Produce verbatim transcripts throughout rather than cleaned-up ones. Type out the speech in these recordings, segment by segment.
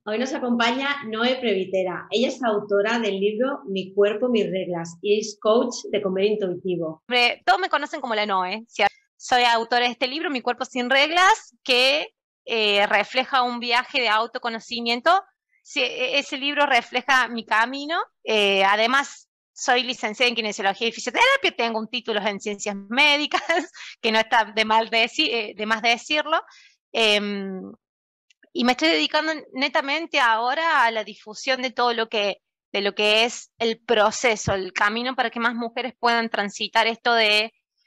Hoy nos acompaña Noé Previtera. Ella es autora del libro Mi cuerpo, mis reglas y es coach de comer intuitivo. Me- todos me conocen como la Noe. ¿Cierto? Soy autora de este libro, Mi cuerpo sin reglas, que eh, refleja un viaje de autoconocimiento. Sí, e- ese libro refleja mi camino. Eh, además, soy licenciada en kinesiología y fisioterapia, tengo un título en ciencias médicas, que no está de, mal deci- eh, de más decirlo. Em, y me estoy dedicando netamente ahora a la difusión de todo lo que, de lo que es el proceso, el camino para que más mujeres puedan transitar esto de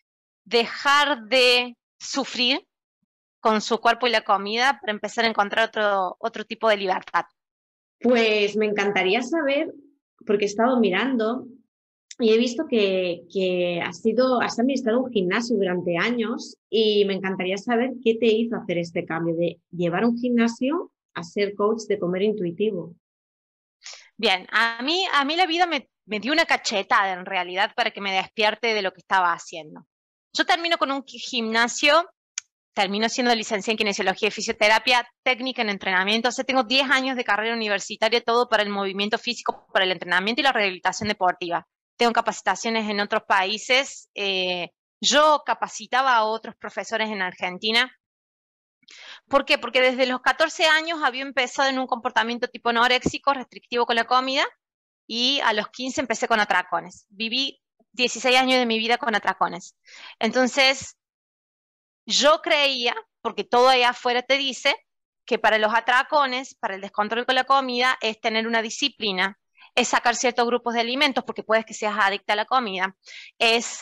dejar de sufrir con su cuerpo y la comida para empezar a encontrar otro, otro tipo de libertad. Pues me encantaría saber, porque he estado mirando y he visto que, que has sido, has administrado un gimnasio durante años y me encantaría saber qué te hizo hacer este cambio de llevar un gimnasio a ser coach de comer intuitivo. Bien, a mí, a mí la vida me, me dio una cachetada en realidad para que me despierte de lo que estaba haciendo. Yo termino con un gimnasio, termino siendo licenciada en kinesiología y fisioterapia, técnica en entrenamiento. O sea, tengo diez años de carrera universitaria, todo para el movimiento físico, para el entrenamiento y la rehabilitación deportiva. Tengo capacitaciones en otros países. Eh, yo capacitaba a otros profesores en Argentina. ¿Por qué? Porque desde los catorce años había empezado en un comportamiento tipo anoréxico, restrictivo con la comida, y a los quince empecé con atracones. Viví dieciséis años de mi vida con atracones. Entonces, yo creía, porque todo allá afuera te dice, que para los atracones, para el descontrol con la comida, es tener una disciplina, es sacar ciertos grupos de alimentos, porque puedes que seas adicta a la comida, es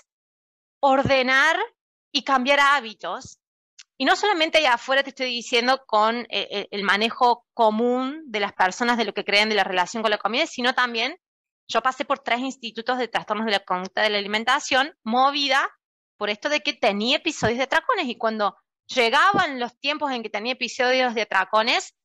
ordenar y cambiar hábitos. Y no solamente allá afuera te estoy diciendo con eh, eh, el manejo común de las personas de lo que creen de la relación con la comida, sino también yo pasé por tres institutos de trastornos de la conducta de la alimentación, movida por esto de que tenía episodios de atracones. Y cuando llegaban los tiempos en que tenía episodios de atracones,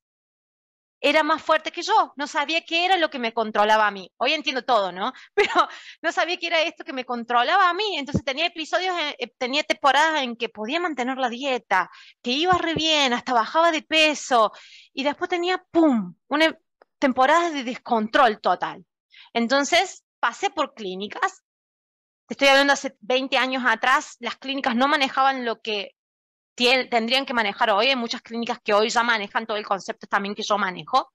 era más fuerte que yo, no sabía qué era lo que me controlaba a mí. Hoy entiendo todo, ¿no? Pero no sabía qué era esto que me controlaba a mí. Entonces tenía episodios, eh, eh, tenía temporadas en que podía mantener la dieta, que iba re bien, hasta bajaba de peso, y después tenía, ¡pum!, una temporada de descontrol total. Entonces pasé por clínicas. Te estoy hablando hace veinte años atrás, las clínicas no manejaban lo que tendrían que manejar hoy. Hay muchas clínicas que hoy ya manejan todo el concepto también que yo manejo.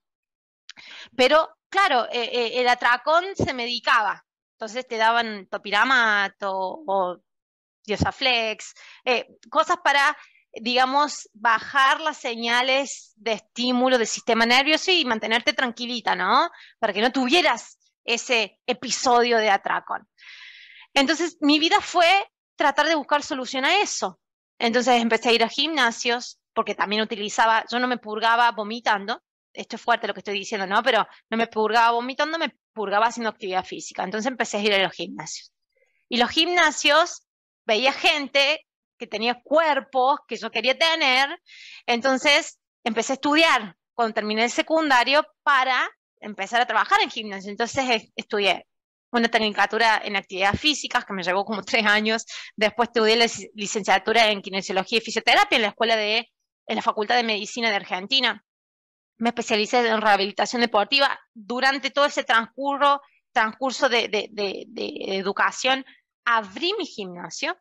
Pero claro, eh, eh, el atracón se medicaba. Entonces te daban topiramato o Diosaflex, eh, cosas para, digamos, bajar las señales de estímulo del sistema nervioso y mantenerte tranquilita, ¿no? Para que no tuvieras ese episodio de atracón. Entonces, mi vida fue tratar de buscar solución a eso. Entonces empecé a ir a gimnasios, porque también utilizaba, yo no me purgaba vomitando, esto es fuerte lo que estoy diciendo, ¿no? Pero no me purgaba vomitando, me purgaba haciendo actividad física. Entonces empecé a ir a los gimnasios. Y los gimnasios, veía gente que tenía cuerpos que yo quería tener, entonces empecé a estudiar cuando terminé el secundario para empezar a trabajar en gimnasio. Entonces estudié una tecnicatura en actividades físicas que me llevó como tres años. Después estudié la licenciatura en kinesiología y fisioterapia en la escuela de, en la Facultad de Medicina de Argentina. Me especialicé en rehabilitación deportiva. Durante todo ese transcurso, transcurso de, de, de, de educación, abrí mi gimnasio.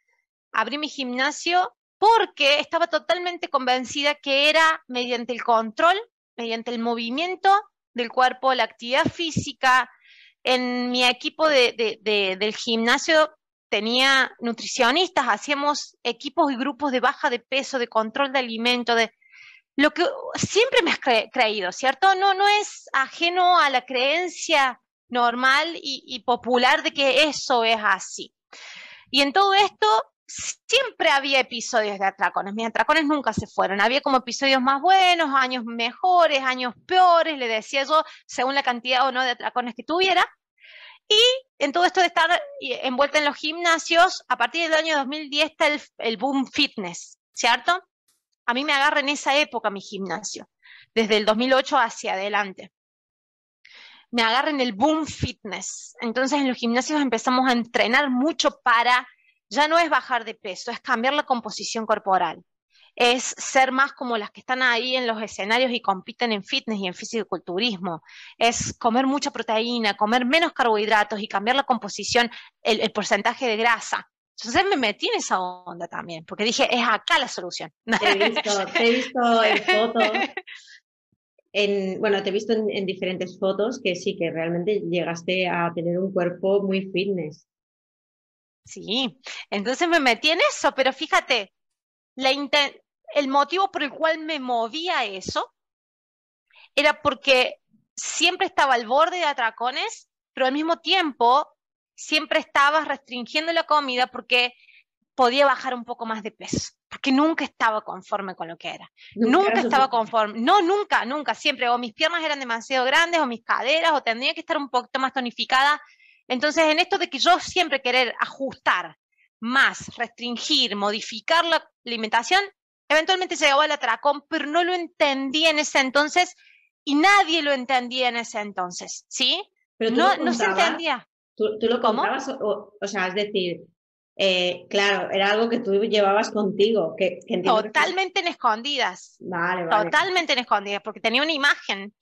Abrí mi gimnasio porque estaba totalmente convencida que era mediante el control, mediante el movimiento del cuerpo, la actividad física. En mi equipo de, de, de, del gimnasio tenía nutricionistas, hacíamos equipos y grupos de baja de peso, de control de alimento, de lo que siempre me has cre creído, ¿cierto? No, no es ajeno a la creencia normal y, y popular de que eso es así. Y en todo esto siempre había episodios de atracones. Mis atracones nunca se fueron. Había como episodios más buenos, años mejores, años peores, le decía yo, según la cantidad o no de atracones que tuviera. Y en todo esto de estar envuelta en los gimnasios, a partir del año dos mil diez está el, el boom fitness, ¿cierto? A mí me agarra en esa época mi gimnasio, desde el dos mil ocho hacia adelante. Me agarra en el boom fitness. Entonces en los gimnasios empezamos a entrenar mucho para, ya no es bajar de peso, es cambiar la composición corporal. es ser más como las que están ahí en los escenarios y compiten en fitness y en fisicoculturismo, es comer mucha proteína, comer menos carbohidratos y cambiar la composición, el, el porcentaje de grasa. Entonces me metí en esa onda también, porque dije, es acá la solución. Te he visto, te he visto en fotos, en, bueno, te he visto en, en diferentes fotos que sí, que realmente llegaste a tener un cuerpo muy fitness. Sí, entonces me metí en eso, pero fíjate, la inten- el motivo por el cual me movía a eso era porque siempre estaba al borde de atracones, pero al mismo tiempo siempre estaba restringiendo la comida porque podía bajar un poco más de peso, porque nunca estaba conforme con lo que era. Nunca era Nunca estaba suficiente. conforme. No, nunca, nunca, siempre. O mis piernas eran demasiado grandes, o mis caderas, o tendría que estar un poquito más tonificada. Entonces, en esto de que yo siempre querer ajustar más, restringir, modificar la alimentación, eventualmente llegaba al atracón, pero no lo entendía en ese entonces y nadie lo entendía en ese entonces, ¿sí? Pero tú No, lo no se contabas, entendía. tú, tú lo ¿Cómo? contabas, o, o sea, es decir, eh, claro, era algo que tú llevabas contigo, que, que entiendo que estás... Totalmente en escondidas. Vale, vale. Totalmente en escondidas, porque tenía una imagen,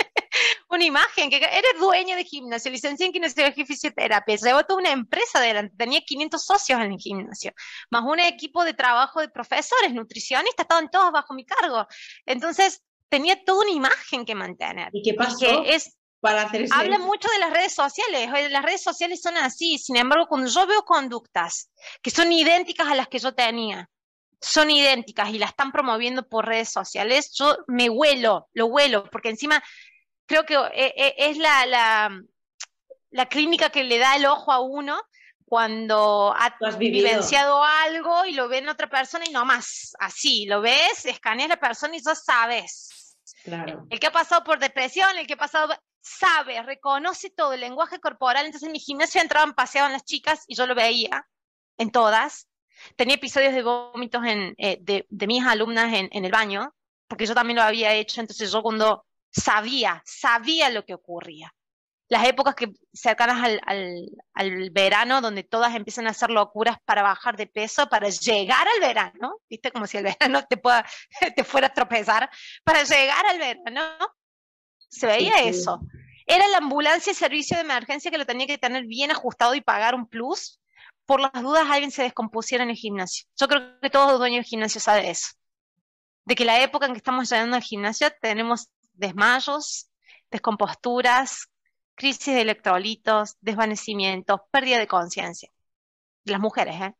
una imagen, que eres dueño de gimnasio, licenciado en kinesiología y fisioterapia, llevó toda una empresa adelante, tenía quinientos socios en el gimnasio, más un equipo de trabajo de profesores, nutricionistas, estaban todos bajo mi cargo. Entonces, tenía toda una imagen que mantener. ¿Y qué Y pasó que es, para hacer ese... habla mucho de las redes sociales, oye, las redes sociales son así, sin embargo, cuando yo veo conductas que son idénticas a las que yo tenía, son idénticas y la están promoviendo por redes sociales, yo me huelo, lo huelo, porque encima creo que eh, eh, es la, la, la clínica que le da el ojo a uno cuando ha Tú has vivido, vivenciado algo y lo ve en otra persona y no más, así, lo ves, escaneas la persona y ya sabes. claro. El que ha pasado por depresión, el que ha pasado, sabe, reconoce todo el lenguaje corporal. Entonces en mi gimnasio entraban, paseaban las chicas y yo lo veía en todas. Tenía episodios de vómitos en, eh, de, de mis alumnas en, en el baño, porque yo también lo había hecho. Entonces yo cuando sabía, sabía lo que ocurría. Las épocas que cercanas al, al, al verano, donde todas empiezan a hacer locuras para bajar de peso, para llegar al verano, ¿viste? Como si el verano te, pueda, te fuera a tropezar, para llegar al verano, se Sí, veía sí. eso. Era la ambulancia y servicio de emergencia que lo tenía que tener bien ajustado y pagar un plus. Por las dudas, alguien se descompusiera en el gimnasio. Yo creo que todos los dueños del gimnasio saben eso. De que la época en que estamos llegando al gimnasio tenemos desmayos, descomposturas, crisis de electrolitos, desvanecimientos, pérdida de conciencia. De las mujeres, ¿eh?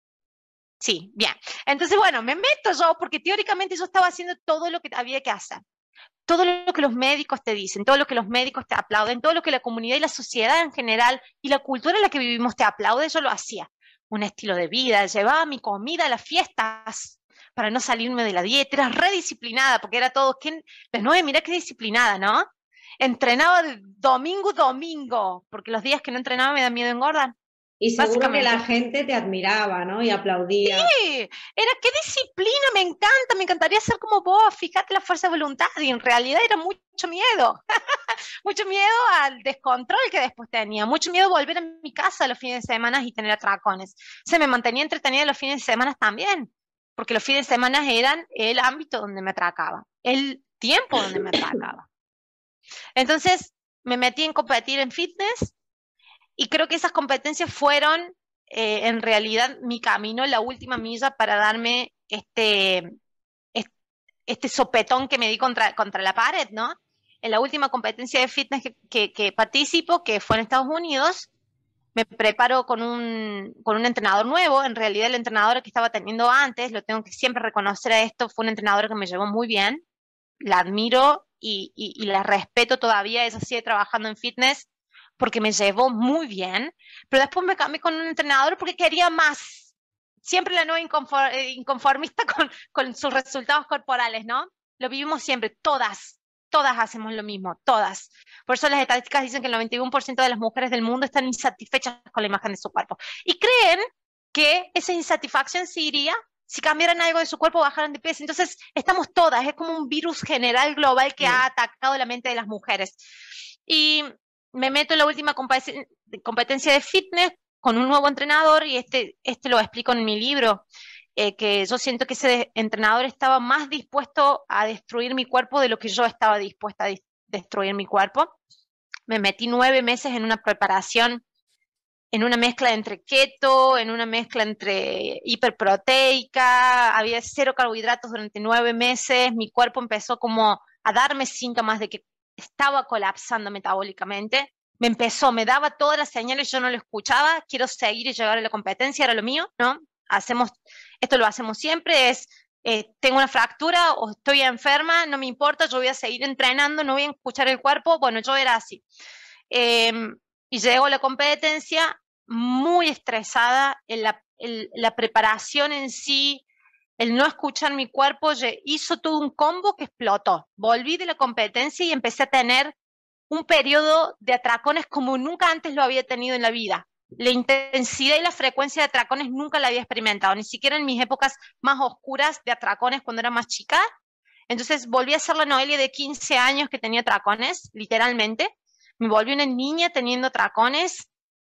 Sí, bien. Entonces, bueno, me meto yo porque teóricamente yo estaba haciendo todo lo que había que hacer. Todo lo que los médicos te dicen, todo lo que los médicos te aplauden, todo lo que la comunidad y la sociedad en general y la cultura en la que vivimos te aplaude, yo lo hacía. Un estilo de vida, llevaba mi comida a las fiestas para no salirme de la dieta, era redisciplinada porque era todo, ¿quién? Las nueve, mira qué disciplinada, ¿no? Entrenaba de domingo a domingo, porque los días que no entrenaba me da miedo engordar, Y seguro que la básicamente. gente te admiraba, ¿no? Y aplaudía. Sí, era qué disciplina, me encanta, me encantaría ser como vos, fíjate la fuerza de voluntad, y en realidad era mucho miedo, mucho miedo al descontrol que después tenía, mucho miedo volver a mi casa los fines de semana y tener atracones. Se me mantenía entretenida los fines de semana también, porque los fines de semana eran el ámbito donde me atracaba, el tiempo donde me atracaba. Entonces me metí en competir en fitness y creo que esas competencias fueron eh, en realidad mi camino, la última milla para darme este, este sopetón que me di contra, contra la pared, ¿no? En la última competencia de fitness que, que, que participo, que fue en Estados Unidos, me preparo con un, con un entrenador nuevo. En realidad el entrenador que estaba teniendo antes, lo tengo que siempre reconocer a esto, fue un entrenador que me llevó muy bien, la admiro y, y, y la respeto todavía, ella sigue trabajando en fitness porque me llevó muy bien, pero después me cambié con un entrenador porque quería más. Siempre la nueva inconfor inconformista con, con sus resultados corporales, ¿no? Lo vivimos siempre, todas, todas hacemos lo mismo, todas. Por eso las estadísticas dicen que el noventa y uno por ciento de las mujeres del mundo están insatisfechas con la imagen de su cuerpo. Y creen que esa insatisfacción se iría si cambiaran algo de su cuerpo o bajaran de peso. Entonces, estamos todas, es como un virus general global que ha Sí. atacado la mente de las mujeres. Y me meto en la última competencia de fitness con un nuevo entrenador y este, este lo explico en mi libro. eh, que yo siento que ese entrenador estaba más dispuesto a destruir mi cuerpo de lo que yo estaba dispuesta a destruir mi cuerpo. Me metí nueve meses en una preparación, en una mezcla entre keto, en una mezcla entre hiperproteica, había cero carbohidratos durante nueve meses, mi cuerpo empezó como a darme síntomas de que estaba colapsando metabólicamente, me empezó, me daba todas las señales, yo no lo escuchaba, quiero seguir y llegar a la competencia, era lo mío, ¿no? Hacemos, esto lo hacemos siempre, es, eh, tengo una fractura o estoy enferma, no me importa, yo voy a seguir entrenando, no voy a escuchar el cuerpo, bueno, yo era así. Eh, y llego a la competencia muy estresada, en la, en la preparación en sí, el no escuchar mi cuerpo, hizo todo un combo que explotó. Volví de la competencia y empecé a tener un periodo de atracones como nunca antes lo había tenido en la vida. La intensidad y la frecuencia de atracones nunca la había experimentado, ni siquiera en mis épocas más oscuras de atracones cuando era más chica. Entonces volví a ser la Noelia de quince años que tenía atracones, literalmente. Me volví una niña teniendo atracones.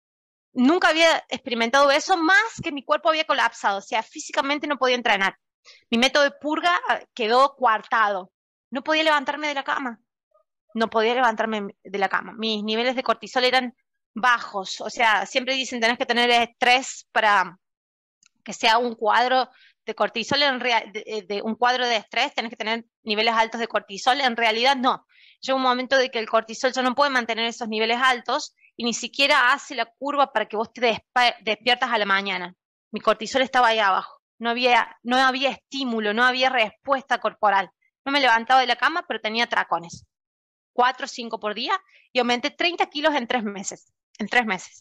Nunca había experimentado eso, más que mi cuerpo había colapsado, o sea, físicamente no podía entrenar. Mi método de purga quedó coartado. No podía levantarme de la cama. No podía levantarme de la cama. Mis niveles de cortisol eran bajos. O sea, siempre dicen tenés que tener estrés para que sea un cuadro de cortisol, en real, de, de un cuadro de estrés, tenés que tener niveles altos de cortisol. En realidad no. Llega un momento de que el cortisol ya no puede mantener esos niveles altos y ni siquiera hace la curva para que vos te despiertas a la mañana. Mi cortisol estaba ahí abajo. No había, no había estímulo, no había respuesta corporal. No me levantaba de la cama, pero tenía atracones. Cuatro o cinco por día y aumenté treinta kilos en tres meses. En tres meses.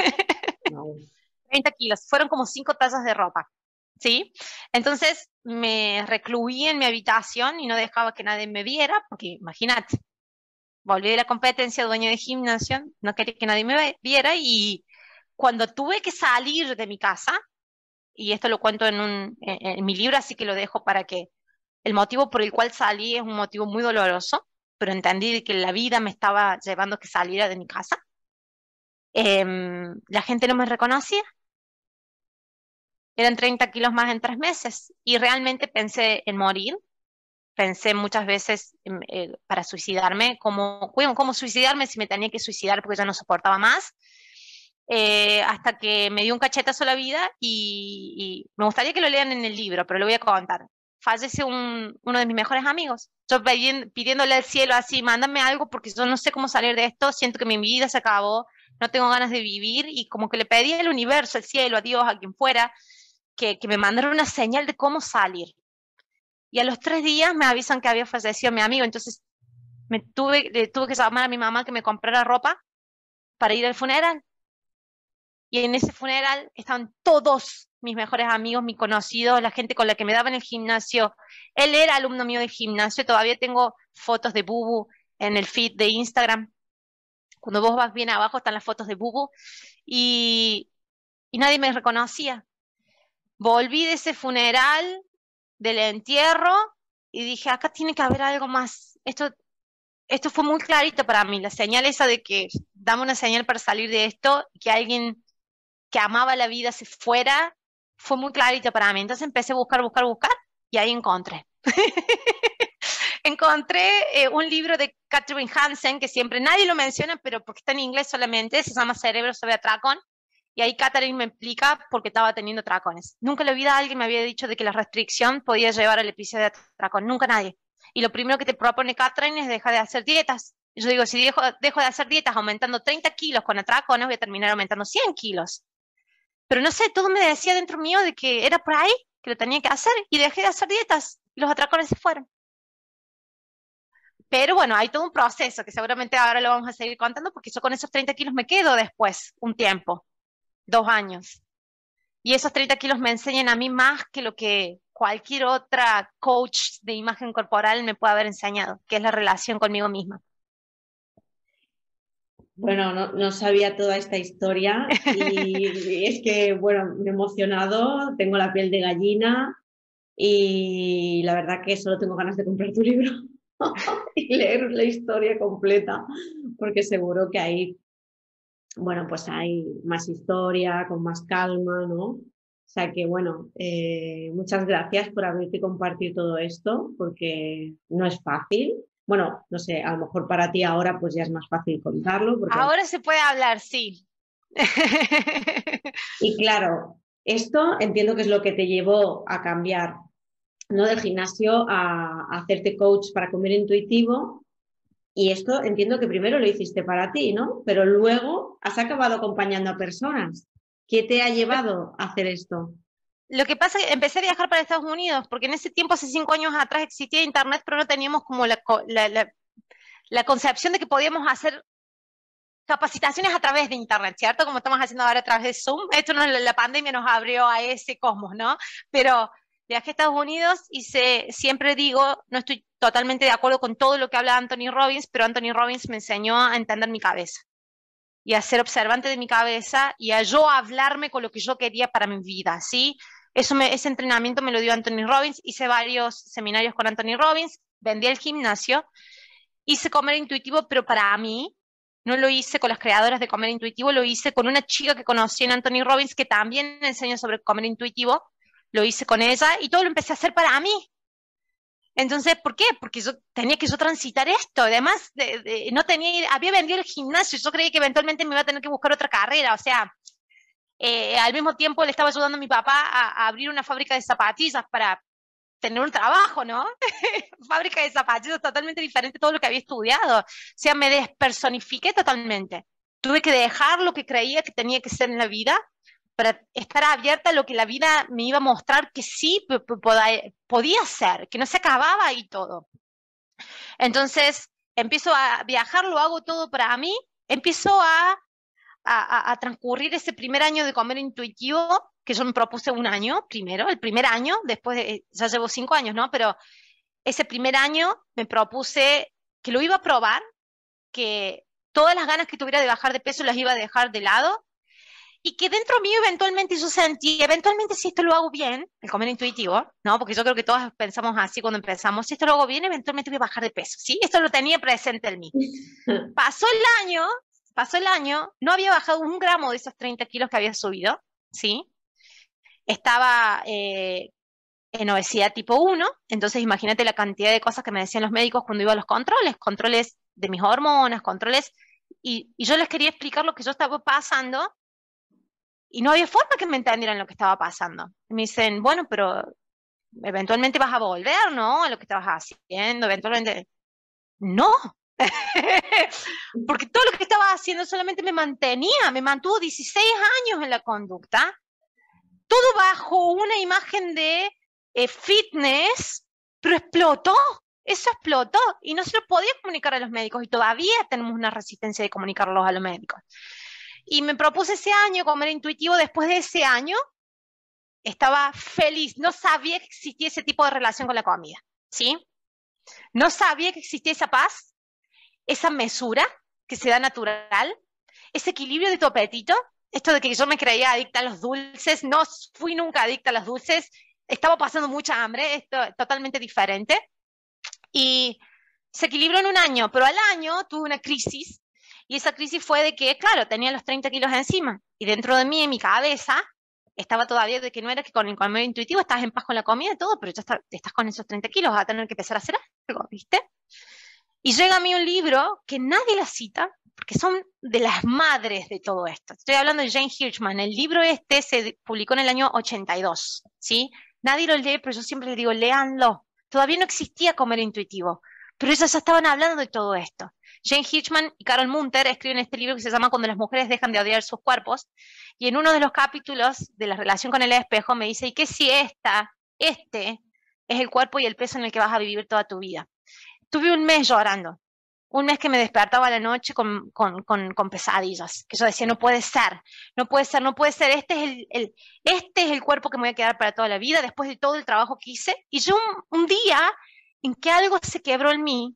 No. treinta kilos. Fueron como cinco tazas de ropa. ¿Sí? Entonces me recluí en mi habitación y no dejaba que nadie me viera, porque imagínate, volví de la competencia, dueña de gimnasio, no quería que nadie me viera y cuando tuve que salir de mi casa, y esto lo cuento en, un, en, en mi libro, así que lo dejo para que el motivo por el cual salí es un motivo muy doloroso, pero entendí que la vida me estaba llevando a que saliera de mi casa. Eh, la gente no me reconocía. Eran treinta kilos más en tres meses y realmente pensé en morir. Pensé muchas veces eh, para suicidarme, cómo, cómo suicidarme si me tenía que suicidar porque ya no soportaba más. Eh, hasta que me dio un cachetazo a la vida y, y me gustaría que lo lean en el libro, pero lo voy a contar. Fallece un, uno de mis mejores amigos. Yo pidiendo, pidiéndole al cielo así, mándame algo porque yo no sé cómo salir de esto, siento que mi vida se acabó, no tengo ganas de vivir y como que le pedí al universo, al cielo, a Dios, a quien fuera, que, que me mandara una señal de cómo salir. Y a los tres días me avisan que había fallecido mi amigo, entonces me tuve, le tuve que llamar a mi mamá que me comprara ropa para ir al funeral. Y en ese funeral estaban todos mis mejores amigos, mis conocidos, la gente con la que me daba en el gimnasio. Él era alumno mío del gimnasio, todavía tengo fotos de Bubu en el feed de Instagram. Cuando vos vas bien abajo están las fotos de Bubu y, y nadie me reconocía. Volví de ese funeral, del entierro, y dije, acá tiene que haber algo más. Esto, esto fue muy clarito para mí, la señal esa de que dame una señal para salir de esto, que alguien que amaba la vida se fuera, fue muy clarito para mí. Entonces empecé a buscar, buscar, buscar, y ahí encontré. Encontré eh, un libro de Katrin Hansen, que siempre nadie lo menciona, pero porque está en inglés solamente, se llama Cerebro sobre atracón. Y ahí Katherine me explica por qué estaba teniendo atracones. Nunca en la vida alguien me había dicho de que la restricción podía llevar al episodio de atracón. Nunca nadie. Y lo primero que te propone Katherine es dejar de hacer dietas. Y yo digo, si dejo, dejo de hacer dietas aumentando treinta kilos con atracones, voy a terminar aumentando cien kilos. Pero no sé, todo me decía dentro mío de que era por ahí, que lo tenía que hacer. Y dejé de hacer dietas. Y los atracones se fueron. Pero bueno, hay todo un proceso que seguramente ahora lo vamos a seguir contando porque yo con esos treinta kilos me quedo después, un tiempo. Dos años. Y esos treinta kilos me enseñan a mí más que lo que cualquier otra coach de imagen corporal me puede haber enseñado, que es la relación conmigo misma. Bueno, no, no sabía toda esta historia y es que, bueno, me he emocionado, tengo la piel de gallina y la verdad que solo tengo ganas de comprar tu libro y leer la historia completa, porque seguro que ahí, bueno, pues hay más historia, con más calma, ¿no? O sea que bueno, eh, muchas gracias por abrirte y compartir todo esto, porque no es fácil. Bueno, no sé, a lo mejor para ti ahora pues ya es más fácil contarlo, porque... Ahora se puede hablar, sí. Y claro, esto entiendo que es lo que te llevó a cambiar, ¿no? Del gimnasio a, a hacerte coach para comer intuitivo. Y esto entiendo que primero lo hiciste para ti, ¿no? Pero luego has acabado acompañando a personas. ¿Qué te ha llevado a hacer esto? Lo que pasa es que empecé a viajar para Estados Unidos, porque en ese tiempo, hace cinco años atrás, existía Internet, pero no teníamos como la, la, la, la concepción de que podíamos hacer capacitaciones a través de Internet, ¿cierto? Como estamos haciendo ahora a través de Zoom. Esto no, la pandemia nos abrió a ese cosmos, ¿no? Pero viajé a Estados Unidos y se, siempre digo, no estoy totalmente de acuerdo con todo lo que habla Anthony Robbins, pero Anthony Robbins me enseñó a entender mi cabeza y a ser observante de mi cabeza y a yo hablarme con lo que yo quería para mi vida, ¿sí? Eso me, ese entrenamiento me lo dio Anthony Robbins, hice varios seminarios con Anthony Robbins, vendí el gimnasio, hice comer intuitivo, pero para mí, no lo hice con las creadoras de comer intuitivo, lo hice con una chica que conocí en Anthony Robbins, que también enseña sobre comer intuitivo, lo hice con ella y todo lo empecé a hacer para mí. Entonces, ¿por qué? Porque yo tenía que yo transitar esto. Además, de, de, no tenía, había vendido el gimnasio, yo creí que eventualmente me iba a tener que buscar otra carrera, o sea, eh, al mismo tiempo le estaba ayudando a mi papá a, a abrir una fábrica de zapatillas para tener un trabajo, ¿no? Fábrica de zapatillas totalmente diferente a todo lo que había estudiado. O sea, me despersonifiqué totalmente. Tuve que dejar lo que creía que tenía que ser en la vida para estar abierta a lo que la vida me iba a mostrar que sí podía ser, que no se acababa ahí todo. Entonces, empiezo a viajar, lo hago todo para mí, empiezo a, a, a transcurrir ese primer año de comer intuitivo, que yo me propuse un año primero, el primer año, después de, ya llevo cinco años, ¿no? Pero ese primer año me propuse que lo iba a probar, que todas las ganas que tuviera de bajar de peso las iba a dejar de lado, y que dentro mío eventualmente yo sentí, eventualmente si esto lo hago bien, el comer intuitivo, ¿no? Porque yo creo que todas pensamos así cuando empezamos, si esto lo hago bien, eventualmente voy a bajar de peso, ¿sí? Esto lo tenía presente en mí. Pasó el año, pasó el año, no había bajado un gramo de esos treinta kilos que había subido, ¿sí? Estaba eh, en obesidad tipo uno, entonces imagínate la cantidad de cosas que me decían los médicos cuando iba a los controles, controles de mis hormonas, controles, y, y yo les quería explicar lo que yo estaba pasando, y no había forma que me entendieran lo que estaba pasando. Y me dicen, bueno, pero eventualmente vas a volver, ¿no? A lo que estabas haciendo, eventualmente. No. Porque todo lo que estaba haciendo solamente me mantenía, me mantuvo dieciséis años en la conducta, todo bajo una imagen de eh, fitness, pero explotó. Eso explotó y no se lo podía comunicar a los médicos y todavía tenemos una resistencia de comunicarlos a los médicos. Y me propuse ese año comer intuitivo. Después de ese año estaba feliz, no sabía que existía ese tipo de relación con la comida, ¿sí? No sabía que existía esa paz, esa mesura que se da natural, ese equilibrio de tu apetito, esto de que yo me creía adicta a los dulces, no fui nunca adicta a los dulces, estaba pasando mucha hambre, esto es totalmente diferente, y se equilibró en un año, pero al año tuve una crisis. Y esa crisis fue de que, claro, tenía los treinta kilos encima. Y dentro de mí, en mi cabeza, estaba todavía de que no era que con el comer intuitivo estás en paz con la comida y todo, pero ya está, estás con esos treinta kilos, vas a tener que empezar a hacer algo, ¿viste? Y llega a mí un libro que nadie la cita, porque son de las madres de todo esto. Estoy hablando de Jane Hirschman. El libro este se publicó en el año ochenta y dos, ¿sí? Nadie lo lee, pero yo siempre les digo, léanlo. Todavía no existía comer intuitivo, pero ellos ya estaban hablando de todo esto. Jane Hirschman y Carol Munter escriben este libro que se llama Cuando las mujeres dejan de odiar sus cuerpos, y en uno de los capítulos de la relación con el espejo me dice, ¿y qué si esta, este es el cuerpo y el peso en el que vas a vivir toda tu vida? Tuve un mes llorando, un mes que me despertaba a la noche con, con, con, con pesadillas, que yo decía, no puede ser, no puede ser, no puede ser, este es el, el, este es el cuerpo que me voy a quedar para toda la vida, después de todo el trabajo que hice. Y yo un, un día en que algo se quebró en mí,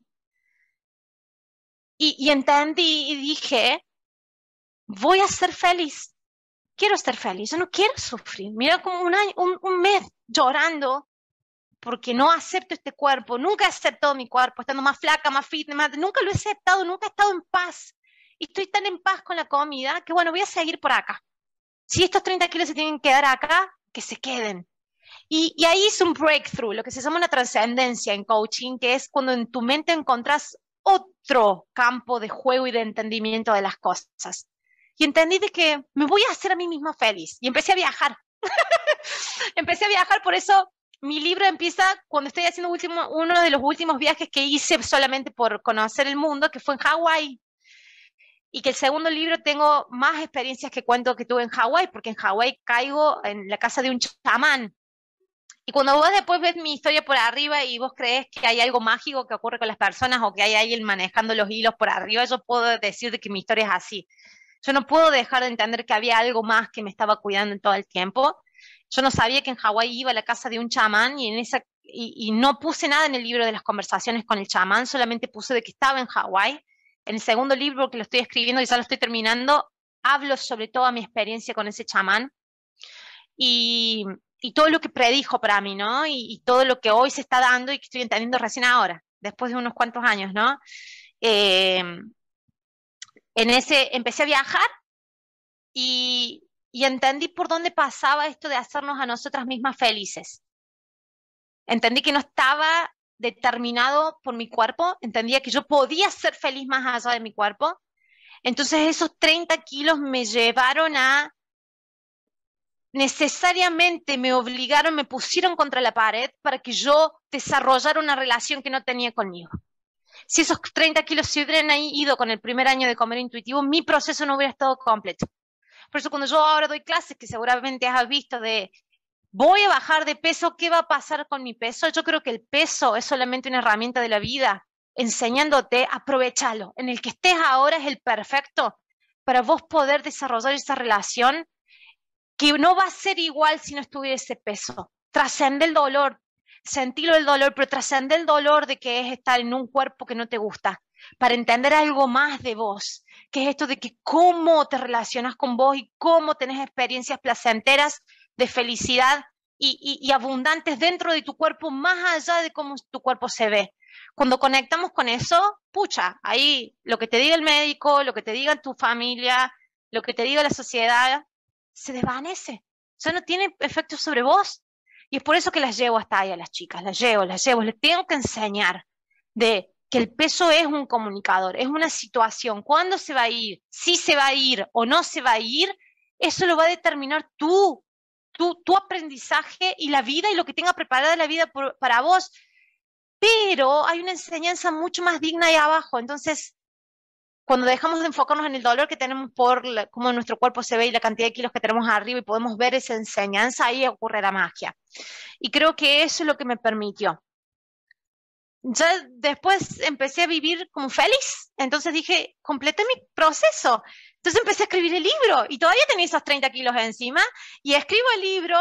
y, y entendí y dije, voy a ser feliz, quiero ser feliz, yo no quiero sufrir. Mira como un, año, un, un mes llorando, porque no acepto este cuerpo, nunca he aceptado mi cuerpo, estando más flaca, más fit, más, nunca lo he aceptado, nunca he estado en paz. Y estoy tan en paz con la comida que bueno, voy a seguir por acá. Si estos treinta kilos se tienen que quedar acá, que se queden. Y, y ahí es un breakthrough, lo que se llama una trascendencia en coaching, que es cuando en tu mente encontrás otro campo de juego y de entendimiento de las cosas. Y entendí de que me voy a hacer a mí misma feliz. Y empecé a viajar. Empecé a viajar, por eso mi libro empieza cuando estoy haciendo último, uno de los últimos viajes que hice solamente por conocer el mundo, que fue en Hawái. Y que el segundo libro tengo más experiencias que cuento que tuve en Hawái, porque en Hawái caigo en la casa de un chamán. Y cuando vos después ves mi historia por arriba y vos crees que hay algo mágico que ocurre con las personas o que hay alguien manejando los hilos por arriba, yo puedo decir de que mi historia es así. Yo no puedo dejar de entender que había algo más que me estaba cuidando en todo el tiempo. Yo no sabía que en Hawái iba a la casa de un chamán y, en esa, y, y no puse nada en el libro de las conversaciones con el chamán, solamente puse de que estaba en Hawái. En el segundo libro que lo estoy escribiendo y ya lo estoy terminando, hablo sobre toda mi experiencia con ese chamán y, y todo lo que predijo para mí, ¿no? Y, y todo lo que hoy se está dando y que estoy entendiendo recién ahora, después de unos cuantos años, ¿no? Eh, en ese empecé a viajar y, y entendí por dónde pasaba esto de hacernos a nosotras mismas felices. Entendí que no estaba determinado por mi cuerpo, entendía que yo podía ser feliz más allá de mi cuerpo. Entonces esos treinta kilos me llevaron a, necesariamente me obligaron, me pusieron contra la pared para que yo desarrollara una relación que no tenía conmigo. Si esos treinta kilos se hubieran ido con el primer año de comer intuitivo, mi proceso no hubiera estado completo. Por eso cuando yo ahora doy clases, que seguramente has visto de voy a bajar de peso, ¿qué va a pasar con mi peso? Yo creo que el peso es solamente una herramienta de la vida, enseñándote, aprovechalo. En el que estés ahora es el perfecto para vos poder desarrollar esa relación que no va a ser igual si no estuviera ese peso. Trascende el dolor, sentirlo el dolor, pero trascende el dolor de que es estar en un cuerpo que no te gusta, para entender algo más de vos, que es esto de que cómo te relacionas con vos y cómo tenés experiencias placenteras de felicidad y, y, y abundantes dentro de tu cuerpo, más allá de cómo tu cuerpo se ve. Cuando conectamos con eso, pucha, ahí lo que te diga el médico, lo que te diga tu familia, lo que te diga la sociedad, se desvanece. O sea, no tiene efecto sobre vos. Y es por eso que las llevo hasta ahí a las chicas, las llevo, las llevo, les tengo que enseñar de que el peso es un comunicador, es una situación. ¿Cuándo se va a ir? Si se va a ir o no se va a ir, eso lo va a determinar tú, tu, tu aprendizaje y la vida y lo que tenga preparada la vida por, para vos. Pero hay una enseñanza mucho más digna ahí abajo. Entonces, cuando dejamos de enfocarnos en el dolor que tenemos por la, cómo nuestro cuerpo se ve y la cantidad de kilos que tenemos arriba y podemos ver esa enseñanza, ahí ocurre la magia. Y creo que eso es lo que me permitió. Ya después empecé a vivir como feliz. Entonces dije, completé mi proceso. Entonces empecé a escribir el libro y todavía tenía esos treinta kilos encima y escribo el libro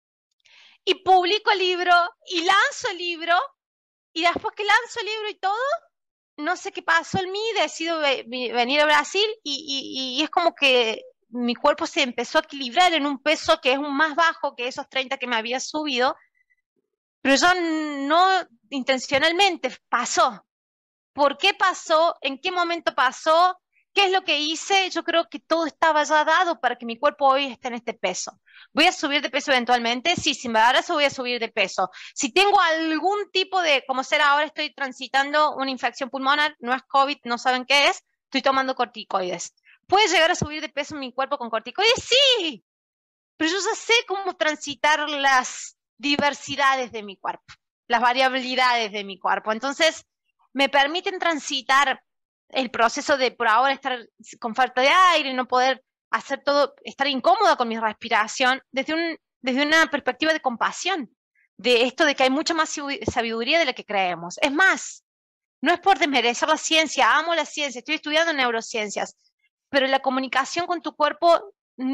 y publico el libro y lanzo el libro y después que lanzo el libro y todo, no sé qué pasó en mí, decido venir a Brasil y, y, y es como que mi cuerpo se empezó a equilibrar en un peso que es un más bajo que esos treinta que me había subido, pero yo no intencionalmente pasó. ¿Por qué pasó? ¿En qué momento pasó? ¿Qué es lo que hice? Yo creo que todo estaba ya dado para que mi cuerpo hoy esté en este peso. ¿Voy a subir de peso eventualmente? Sí, si me abrazo voy a subir de peso. Si tengo algún tipo de, como ser ahora estoy transitando una infección pulmonar, no es COVID, no saben qué es, estoy tomando corticoides. ¿Puede llegar a subir de peso mi cuerpo con corticoides? Sí, pero yo ya sé cómo transitar las diversidades de mi cuerpo, las variabilidades de mi cuerpo. Entonces, me permiten transitar el proceso de por ahora estar con falta de aire, no poder hacer todo, estar incómoda con mi respiración, desde, un, desde una perspectiva de compasión, de esto de que hay mucha más sabiduría de la que creemos. Es más, no es por desmerecer la ciencia, amo la ciencia, estoy estudiando neurociencias, pero la comunicación con tu cuerpo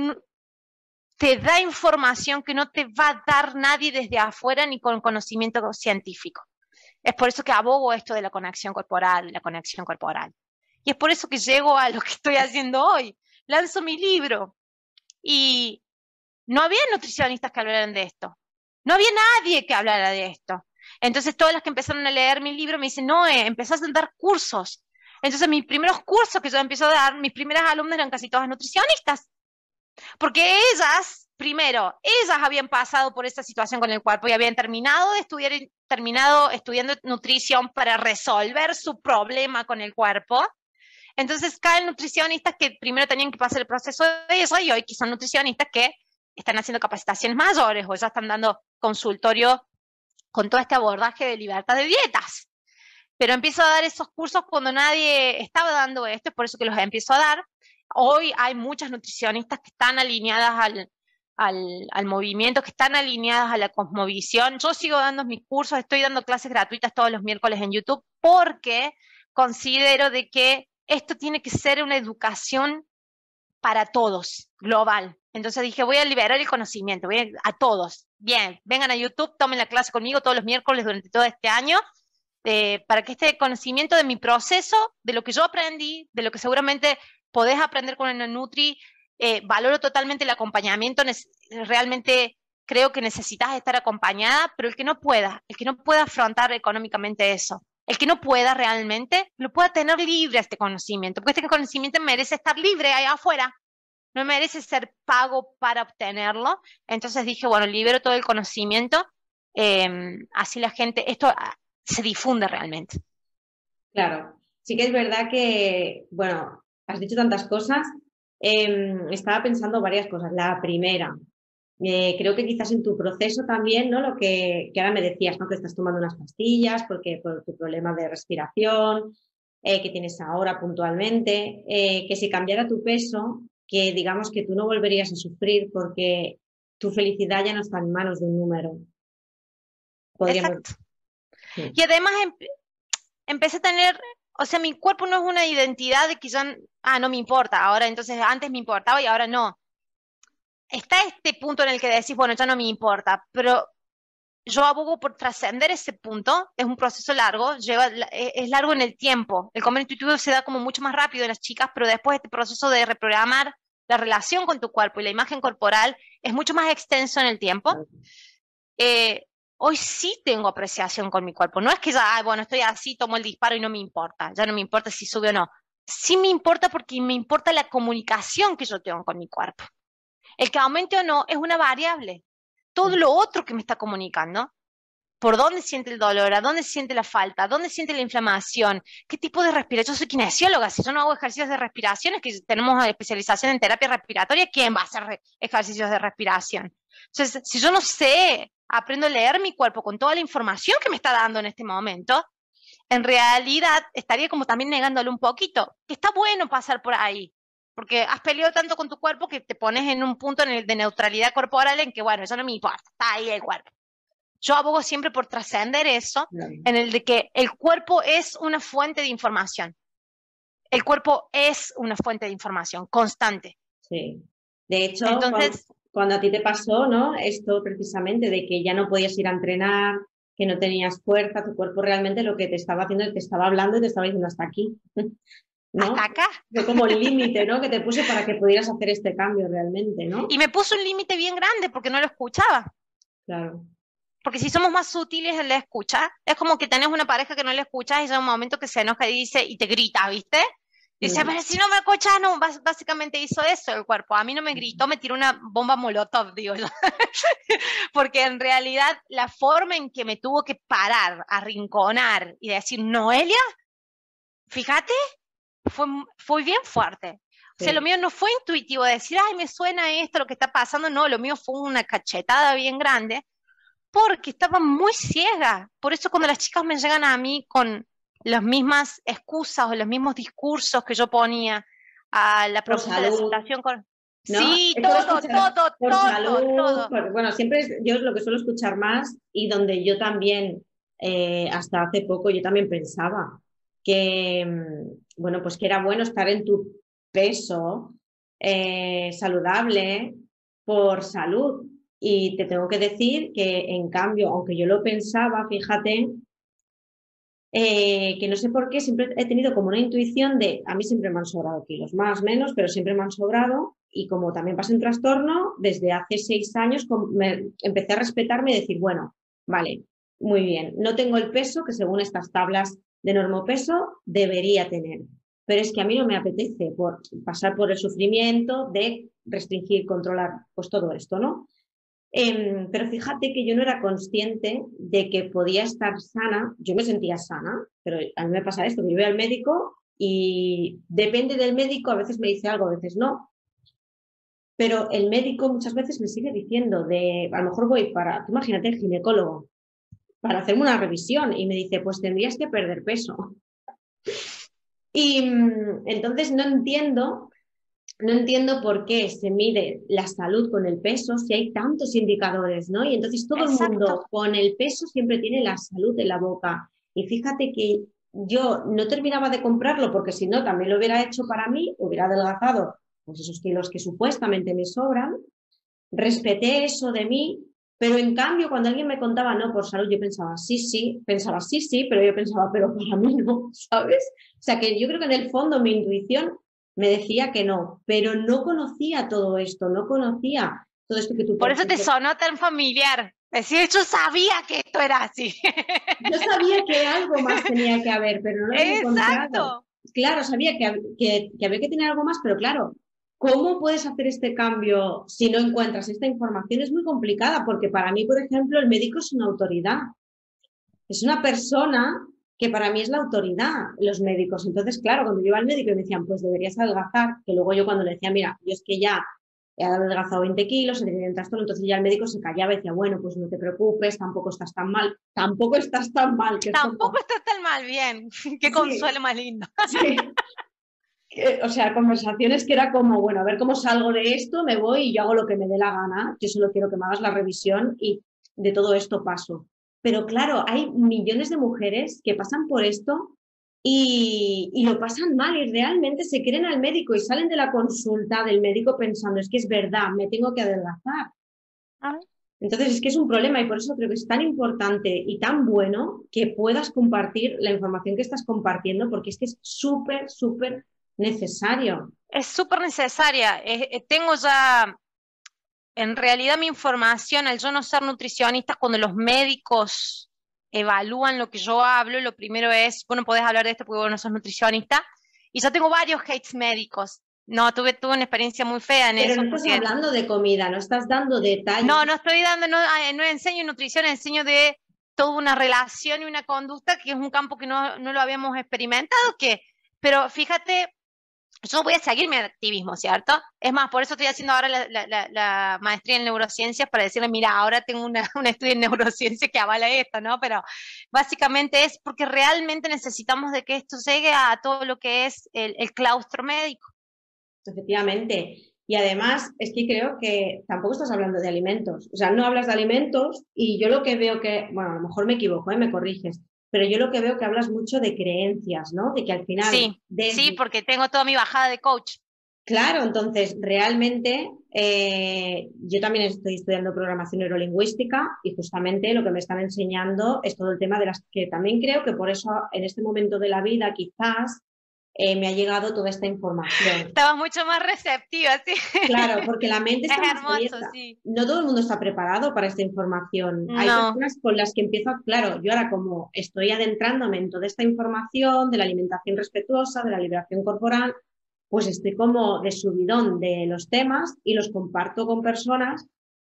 te da información que no te va a dar nadie desde afuera ni con conocimiento científico. Es por eso que abogo esto de la conexión corporal, la conexión corporal. Y es por eso que llego a lo que estoy haciendo hoy. Lanzo mi libro y no había nutricionistas que hablaran de esto. No había nadie que hablara de esto. Entonces todas las que empezaron a leer mi libro me dicen, no, eh, empezás a dar cursos. Entonces mis primeros cursos que yo empiezo a dar, mis primeras alumnas eran casi todas nutricionistas. Porque ellas primero, ellas habían pasado por esta situación con el cuerpo y habían terminado de estudiar, terminado estudiando nutrición para resolver su problema con el cuerpo. Entonces caen nutricionistas que primero tenían que pasar el proceso de eso y hoy que son nutricionistas que están haciendo capacitaciones mayores o ya están dando consultorio con todo este abordaje de libertad de dietas. Pero empiezo a dar esos cursos cuando nadie estaba dando esto, es por eso que los empiezo a dar. Hoy hay muchas nutricionistas que están alineadas al, al, al movimiento, que están alineadas a la cosmovisión. Yo sigo dando mis cursos, estoy dando clases gratuitas todos los miércoles en YouTube porque considero de que esto tiene que ser una educación para todos, global. Entonces dije, voy a liberar el conocimiento, voy a, a todos. Bien, vengan a YouTube, tomen la clase conmigo todos los miércoles durante todo este año, eh, para que este conocimiento de mi proceso, de lo que yo aprendí, de lo que seguramente podés aprender con el Nutri, eh, valoro totalmente el acompañamiento, realmente creo que necesitas estar acompañada, pero el que no pueda, el que no pueda afrontar económicamente eso, el que no pueda realmente, lo pueda tener libre este conocimiento, porque este conocimiento merece estar libre allá afuera, no merece ser pago para obtenerlo. Entonces dije, bueno, libero todo el conocimiento, eh, así la gente, esto se difunde realmente. Claro, sí que es verdad que, bueno, has dicho tantas cosas, eh, estaba pensando varias cosas. La primera, Eh, creo que quizás en tu proceso también, ¿no? Lo que, que ahora me decías, ¿no? Que estás tomando unas pastillas porque por tu problema de respiración, eh, que tienes ahora puntualmente, eh, que si cambiara tu peso, que digamos que tú no volverías a sufrir porque tu felicidad ya no está en manos de un número. Podríamos... Exacto. Sí. Y además em empecé a tener, o sea, mi cuerpo no es una identidad de que yo, ah, no me importa, ahora entonces antes me importaba y ahora no. Está este punto en el que decís, bueno, ya no me importa, pero yo abogo por trascender ese punto, es un proceso largo, lleva, es largo en el tiempo. El comer intuitivo se da como mucho más rápido en las chicas, pero después este proceso de reprogramar la relación con tu cuerpo y la imagen corporal es mucho más extenso en el tiempo. Eh, hoy sí tengo apreciación con mi cuerpo. No es que ya, ah, bueno, estoy así, tomo el disparo y no me importa, ya no me importa si sube o no. Sí me importa porque me importa la comunicación que yo tengo con mi cuerpo. El que aumente o no es una variable. Todo lo otro que me está comunicando, por dónde siente el dolor, a dónde siente la falta, dónde siente la inflamación, qué tipo de respiración. Yo soy kinesióloga, si yo no hago ejercicios de respiración, es que tenemos especialización en terapia respiratoria, ¿quién va a hacer ejercicios de respiración? Entonces, si yo no sé, aprendo a leer mi cuerpo con toda la información que me está dando en este momento, en realidad estaría como también negándole un poquito, que está bueno pasar por ahí, porque has peleado tanto con tu cuerpo que te pones en un punto en el de neutralidad corporal en que, bueno, eso no me importa, está ahí el cuerpo. Yo abogo siempre por trascender eso, claro, en el de que el cuerpo es una fuente de información. El cuerpo es una fuente de información constante. Sí. De hecho, entonces, cuando, cuando a ti te pasó, ¿no? Esto precisamente de que ya no podías ir a entrenar, que no tenías fuerza, tu cuerpo realmente lo que te estaba haciendo, te estaba hablando y te estaba diciendo hasta aquí. ¿No? Hasta acá. Fue como el límite, ¿no? Que te puse para que pudieras hacer este cambio realmente, ¿no? Y me puso un límite bien grande porque no lo escuchaba. Claro. Porque si somos más sutiles en la escucha, es como que tenés una pareja que no le escuchas y llega un momento que se enoja y dice, y te grita, ¿viste? Dice, mm. pero si no me escuchas, no, básicamente hizo eso el cuerpo. A mí no me gritó, me tiró una bomba molotov, digo yo. Porque en realidad la forma en que me tuvo que parar, arrinconar y decir, Noelia, fíjate, fue, fue bien fuerte. O sea, sí. Lo mío no fue intuitivo, decir, ay, me suena esto, lo que está pasando. No, lo mío fue una cachetada bien grande, porque estaba muy ciega. Por eso cuando las chicas me llegan a mí con las mismas excusas o los mismos discursos que yo ponía a la propuesta de aceptación con... ¿No? Sí, es todo, escuchar, todo, por todo, salud, todo. Por, bueno, siempre es, yo es lo que suelo escuchar más y donde yo también, eh, hasta hace poco, yo también pensaba que, bueno, pues que era bueno estar en tu peso eh, saludable por salud. Y te tengo que decir que, en cambio, aunque yo lo pensaba, fíjate, eh, que no sé por qué, siempre he tenido como una intuición de, a mí siempre me han sobrado kilos, más o menos, pero siempre me han sobrado. Y como también pasé un trastorno, desde hace seis años me, empecé a respetarme y decir, bueno, vale, muy bien, no tengo el peso que según estas tablas de normopeso debería tener. pero es que a mí no me apetece por pasar por el sufrimiento de restringir, controlar, pues todo esto, ¿no? Eh, pero fíjate que yo no era consciente de que podía estar sana. Yo me sentía sana, pero a mí me pasa esto, que yo voy al médico y depende del médico, a veces me dice algo, a veces no. Pero el médico muchas veces me sigue diciendo de, a lo mejor voy para, tú imagínate, el ginecólogo, para hacerme una revisión y me dice, pues tendrías que perder peso. Y mmm, entonces no entiendo, no entiendo por qué se mide la salud con el peso si hay tantos indicadores, ¿no? Y entonces todo Exacto. el mundo con el peso siempre tiene la salud en la boca. Y fíjate que yo no terminaba de comprarlo porque si no también lo hubiera hecho para mí, hubiera adelgazado pues esos kilos que supuestamente me sobran. Respeté eso de mí, pero en cambio cuando alguien me contaba no por salud, yo pensaba sí, sí, pensaba sí, sí, pero yo pensaba, pero para mí no, ¿sabes? O sea que yo creo que en el fondo mi intuición me decía que no, pero no conocía todo esto, no conocía todo esto que tú... Por eso te sonó tan familiar. Es decir, yo sabía que esto era así. Yo sabía que algo más tenía que haber, pero no lo había encontrado. Claro, sabía que, que, que había que tener algo más, pero claro, ¿cómo puedes hacer este cambio si no encuentras esta información? Es muy complicada porque para mí, por ejemplo, el médico es una autoridad. Es una persona que para mí es la autoridad, los médicos. Entonces, claro, cuando yo iba al médico y me decían, pues deberías adelgazar, que luego yo cuando le decía, mira, yo es que ya he adelgazado veinte kilos, he tenido un trastorno, entonces ya el médico se callaba y decía, bueno, pues no te preocupes, tampoco estás tan mal, tampoco estás tan mal. Que tampoco como... estás tan mal, bien, qué consuelo sí. Más lindo. Sí. O sea, conversaciones que era como, bueno, a ver cómo salgo de esto, me voy y yo hago lo que me dé la gana, yo solo quiero que me hagas la revisión y de todo esto paso. Pero claro, hay millones de mujeres que pasan por esto y, y lo pasan mal y realmente se creen al médico y salen de la consulta del médico pensando, es que es verdad, me tengo que adelgazar. Ay. Entonces es que es un problema y por eso creo que es tan importante y tan bueno que puedas compartir la información que estás compartiendo porque es que es súper, súper necesario. Es súper necesaria. Eh, tengo ya, en realidad mi información, al yo no ser nutricionista, cuando los médicos evalúan lo que yo hablo, lo primero es, bueno, podés hablar de esto porque vos no sos nutricionista, y yo tengo varios hates médicos. No, tuve, tuve una experiencia muy fea en Pero eso. Pero no estás porque... hablando de comida, no estás dando detalles. No, no estoy dando, no, no enseño nutrición, enseño de toda una relación y una conducta que es un campo que no, no lo habíamos experimentado, que, pero fíjate, yo voy a seguir mi activismo, ¿cierto? Es más, por eso estoy haciendo ahora la, la, la, la maestría en neurociencias para decirle, mira, ahora tengo una, un estudio en neurociencia que avala esto, ¿no? Pero básicamente es porque realmente necesitamos de que esto llegue a todo lo que es el, el claustro médico. Efectivamente. Y además es que creo que tampoco estás hablando de alimentos. O sea, no hablas de alimentos y yo lo que veo que, bueno, a lo mejor me equivoco, ¿eh? Me corriges, pero yo lo que veo que hablas mucho de creencias, ¿no? De que al final... Sí, desde... sí, porque tengo toda mi bajada de coach. Claro, entonces realmente eh, yo también estoy estudiando programación neurolingüística y justamente lo que me están enseñando es todo el tema de las que también creo que por eso en este momento de la vida quizás Eh, me ha llegado toda esta información. Estaba mucho más receptiva, sí. Claro, porque la mente está es más hermoso, abierta. Sí. No todo el mundo está preparado para esta información. No. Hay personas con las que empiezo, a, claro, yo ahora como estoy adentrándome en toda esta información de la alimentación respetuosa, de la liberación corporal, pues estoy como de subidón de los temas y los comparto con personas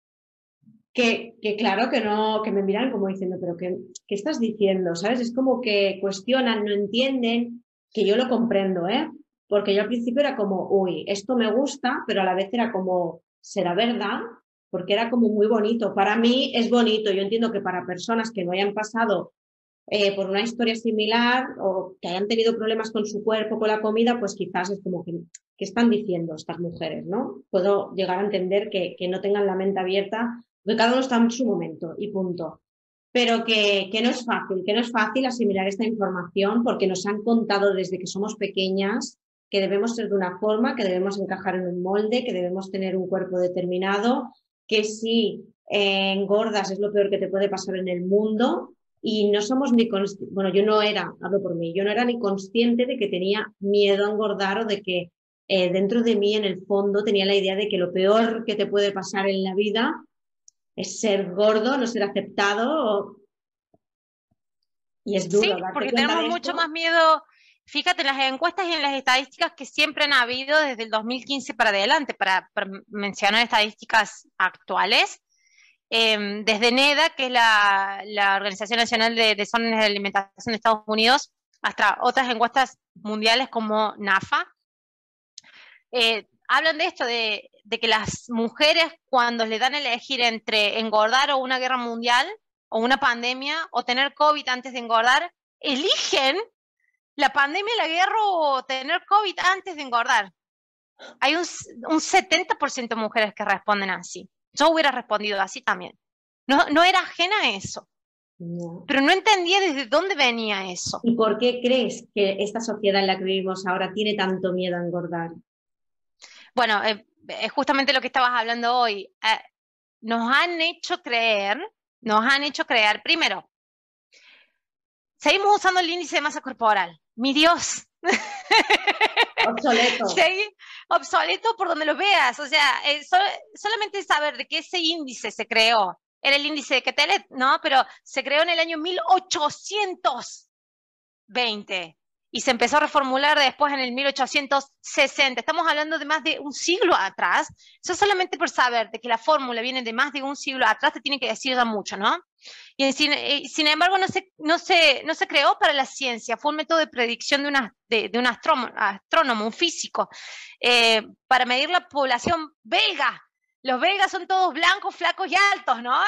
que, que claro, que no, que me miran como diciendo, pero ¿qué, qué estás diciendo? ¿Sabes? Es como que cuestionan, no entienden. Que yo lo comprendo, ¿eh? Porque yo al principio era como, uy, esto me gusta, pero a la vez era como, ¿será verdad? Porque era como muy bonito. Para mí es bonito. Yo entiendo que para personas que no hayan pasado eh, por una historia similar o que hayan tenido problemas con su cuerpo, con la comida, pues quizás es como que, ¿qué están diciendo estas mujeres, no? Puedo llegar a entender que, que no tengan la mente abierta, porque cada uno está en su momento y punto. Pero que, que no es fácil, que no es fácil asimilar esta información porque nos han contado desde que somos pequeñas que debemos ser de una forma, que debemos encajar en un molde, que debemos tener un cuerpo determinado, que si eh, engordas es lo peor que te puede pasar en el mundo y no somos ni conscientes, bueno, yo no era, hablo por mí, yo no era ni consciente de que tenía miedo a engordar o de que eh, dentro de mí en el fondo tenía la idea de que lo peor que te puede pasar en la vida es ser gordo, no ser aceptado o... y es duro. Sí, porque tenemos mucho más miedo, fíjate en las encuestas y en las estadísticas que siempre han habido desde el dos mil quince para adelante, para, para mencionar estadísticas actuales, eh, desde NEDA, que es la, la Organización Nacional de Desórdenes de Alimentación de Estados Unidos, hasta otras encuestas mundiales como NAFA, eh, hablan de esto, de, de que las mujeres cuando le dan a elegir entre engordar o una guerra mundial, o una pandemia, o tener COVID antes de engordar, eligen la pandemia, la guerra o tener COVID antes de engordar. Hay un, un setenta por ciento de mujeres que responden así. Yo hubiera respondido así también. No, no era ajena a eso. No. Pero no entendía desde dónde venía eso. ¿Y por qué crees que esta sociedad en la que vivimos ahora tiene tanto miedo a engordar? Bueno, eh, es justamente lo que estabas hablando hoy. Eh, nos han hecho creer, nos han hecho creer, primero, seguimos usando el índice de masa corporal. Mi Dios. Obsoleto. Segui, obsoleto por donde lo veas. O sea, eh, so, solamente saber de que ese índice se creó, era el índice de Quetelet, ¿no? Pero se creó en el año mil ochocientos veinte y se empezó a reformular después en el mil ochocientos sesenta. Estamos hablando de más de un siglo atrás. Eso solamente por saber de que la fórmula viene de más de un siglo atrás te tiene que decir ya mucho, ¿no? Y sin, sin embargo no se, no, se, no se creó para la ciencia, fue un método de predicción de, una, de, de un astrónomo, astrónomo, un físico, eh, para medir la población belga. Los belgas son todos blancos, flacos y altos, ¿no?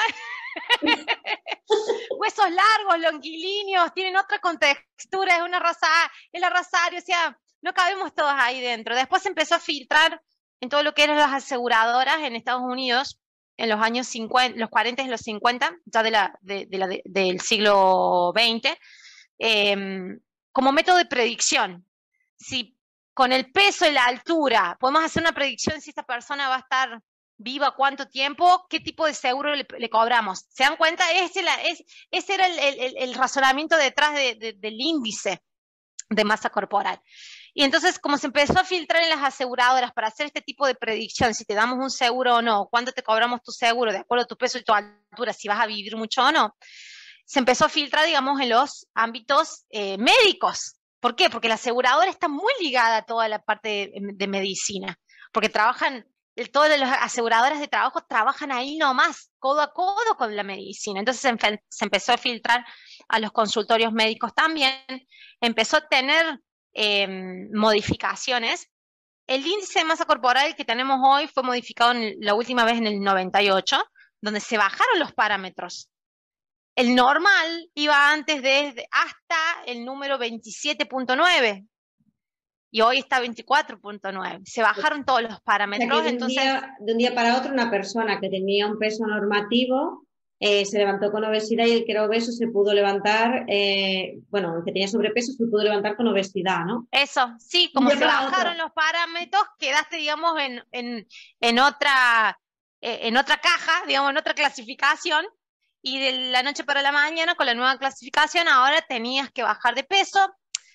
Huesos largos, longilíneos, tienen otra contextura, es una raza, es la raza aria, o sea, no cabemos todos ahí dentro. Después se empezó a filtrar en todo lo que eran las aseguradoras en Estados Unidos, en los años cincuenta, los cuarenta y los cincuenta, ya de la, de, de la, de, del siglo veinte, eh, como método de predicción. Si con el peso y la altura podemos hacer una predicción si esta persona va a estar viva cuánto tiempo, qué tipo de seguro le, le cobramos. ¿Se dan cuenta? Ese, la, es, ese era el, el, el razonamiento detrás de, de, del índice de masa corporal. Y entonces, como se empezó a filtrar en las aseguradoras para hacer este tipo de predicción, si te damos un seguro o no, cuánto te cobramos tu seguro, de acuerdo a tu peso y tu altura, si vas a vivir mucho o no, se empezó a filtrar, digamos, en los ámbitos eh, médicos. ¿Por qué? Porque la aseguradora está muy ligada a toda la parte de, de medicina, porque trabajan, todas las aseguradoras de trabajo trabajan ahí nomás, codo a codo con la medicina. Entonces se, se empezó a filtrar a los consultorios médicos también, empezó a tener eh, modificaciones. El índice de masa corporal que tenemos hoy fue modificado en, la última vez en el noventa y ocho, donde se bajaron los parámetros. El normal iba antes desde hasta el número veintisiete punto nueve y hoy está veinticuatro punto nueve. Se bajaron todos los parámetros. O sea, que de, entonces, un día, de un día para otro una persona que tenía un peso normativo eh, se levantó con obesidad y el que era obeso se pudo levantar, eh, bueno, el que tenía sobrepeso se pudo levantar con obesidad, ¿no? Eso, sí, como se bajaron otro. los parámetros, quedaste, digamos, en, en, en, otra, eh, en otra caja, digamos, en otra clasificación. Y de la noche para la mañana, con la nueva clasificación, ahora tenías que bajar de peso.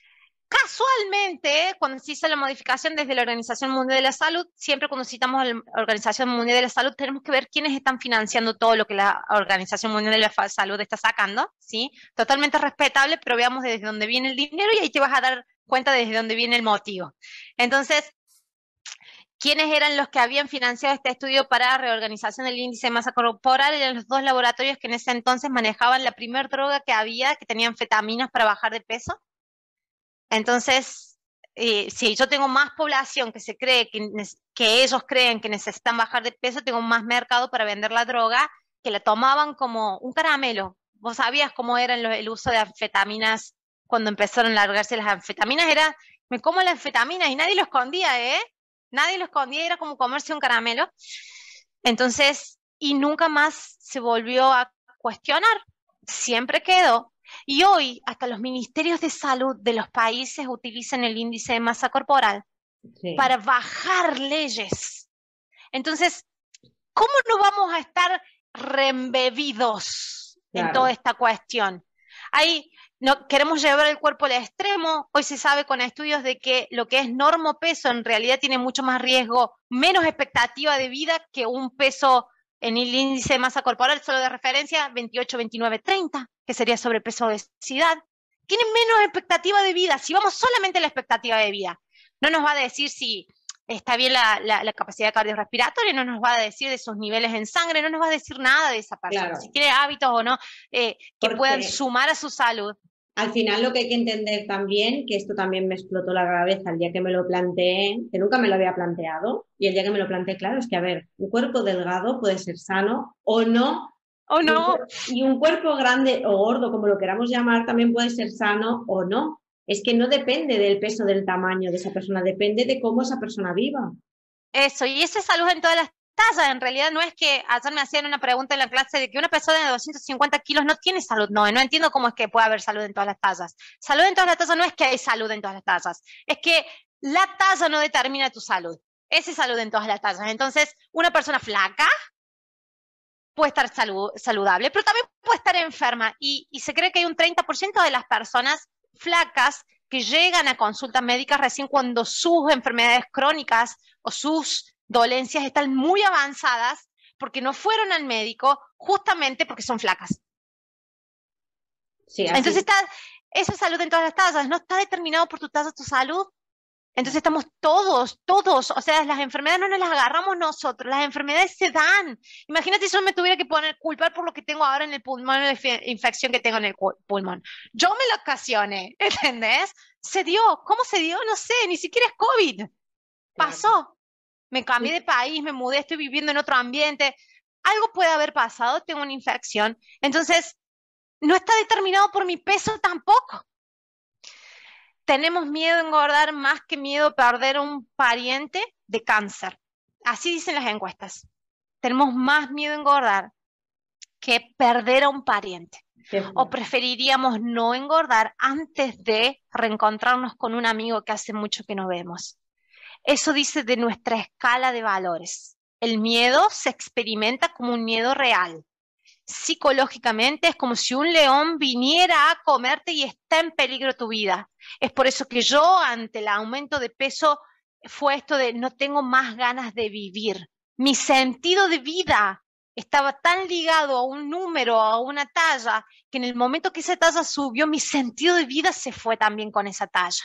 Casualmente, cuando se hizo la modificación desde la Organización Mundial de la Salud, siempre cuando citamos a la Organización Mundial de la Salud, tenemos que ver quiénes están financiando todo lo que la Organización Mundial de la Salud está sacando, ¿sí? Totalmente respetable, pero veamos desde dónde viene el dinero y ahí te vas a dar cuenta desde dónde viene el motivo. Entonces, ¿quiénes eran los que habían financiado este estudio para reorganización del índice de masa corporal? Eran los dos laboratorios que en ese entonces manejaban la primer droga que había, que tenía anfetaminas para bajar de peso. Entonces, eh, si yo tengo más población que se cree que, que ellos creen que necesitan bajar de peso, tengo más mercado para vender la droga, que la tomaban como un caramelo. ¿Vos sabías cómo era el uso de anfetaminas cuando empezaron a largarse las anfetaminas? Era, me como la anfetamina y nadie lo escondía, ¿eh? Nadie lo escondía, era como comerse un caramelo. Entonces, y nunca más se volvió a cuestionar, siempre quedó. Y hoy, hasta los ministerios de salud de los países utilizan el índice de masa corporal sí. para bajar leyes. Entonces, ¿cómo no vamos a estar reembebidos claro. en toda esta cuestión? Ahí no, queremos llevar el cuerpo al extremo. Hoy se sabe con estudios de que lo que es normopeso en realidad tiene mucho más riesgo, menos expectativa de vida que un peso en el índice de masa corporal, solo de referencia, veintiocho, veintinueve, treinta, que sería sobrepeso, obesidad. tienen menos expectativa de vida. Si vamos solamente a la expectativa de vida, no nos va a decir si está bien la, la, la capacidad cardiorrespiratoria, no nos va a decir de sus niveles en sangre, no nos va a decir nada de esa persona, Claro. si tiene hábitos o no eh, que Porque puedan sumar a su salud. al final lo que hay que entender también, que esto también me explotó la cabeza el día que me lo planteé, que nunca me lo había planteado, y el día que me lo planteé, claro, es que, a ver, un cuerpo delgado puede ser sano o no, ¿O y un, no? cuer- y un cuerpo grande o gordo, como lo queramos llamar, también puede ser sano o no. Es que no depende del peso, del tamaño de esa persona, depende de cómo esa persona viva. Eso, y eso es salud en todas las tallas. En realidad no es que ayer me hacían una pregunta en la clase de que una persona de doscientos cincuenta kilos no tiene salud. No, no entiendo cómo es que puede haber salud en todas las tallas. Salud en todas las tallas no es que hay salud en todas las tallas, es que la talla no determina tu salud. Esa es salud en todas las tallas. Entonces, una persona flaca puede estar salud, saludable, pero también puede estar enferma. Y, y se cree que hay un treinta por ciento de las personas flacas que llegan a consultas médicas recién cuando sus enfermedades crónicas o sus dolencias están muy avanzadas porque no fueron al médico justamente porque son flacas. Sí, así. Entonces, está, eso es salud en todas las tallas, no está determinado por tu talla tu salud. Entonces estamos todos, todos, o sea, las enfermedades no nos las agarramos nosotros, las enfermedades se dan. Imagínate si yo me tuviera que poner culpar por lo que tengo ahora en el pulmón, la infección que tengo en el pulmón. Yo me lo ocasioné, ¿entendés? Se dio, ¿cómo se dio? No sé, ni siquiera es COVID. Pasó. Claro. Me cambié de país, me mudé, estoy viviendo en otro ambiente. Algo puede haber pasado, tengo una infección. Entonces, no está determinado por mi peso tampoco. Tenemos miedo a engordar más que miedo a perder un pariente de cáncer. Así dicen las encuestas. Tenemos más miedo a engordar que perder a un pariente. Sí. O preferiríamos no engordar antes de reencontrarnos con un amigo que hace mucho que no vemos. Eso dice de nuestra escala de valores. El miedo se experimenta como un miedo real. Psicológicamente es como si un león viniera a comerte y está en peligro tu vida. Es por eso que yo, ante el aumento de peso, fue esto de no tengo más ganas de vivir. Mi sentido de vida estaba tan ligado a un número, a una talla, que en el momento que esa talla subió, mi sentido de vida se fue también con esa talla.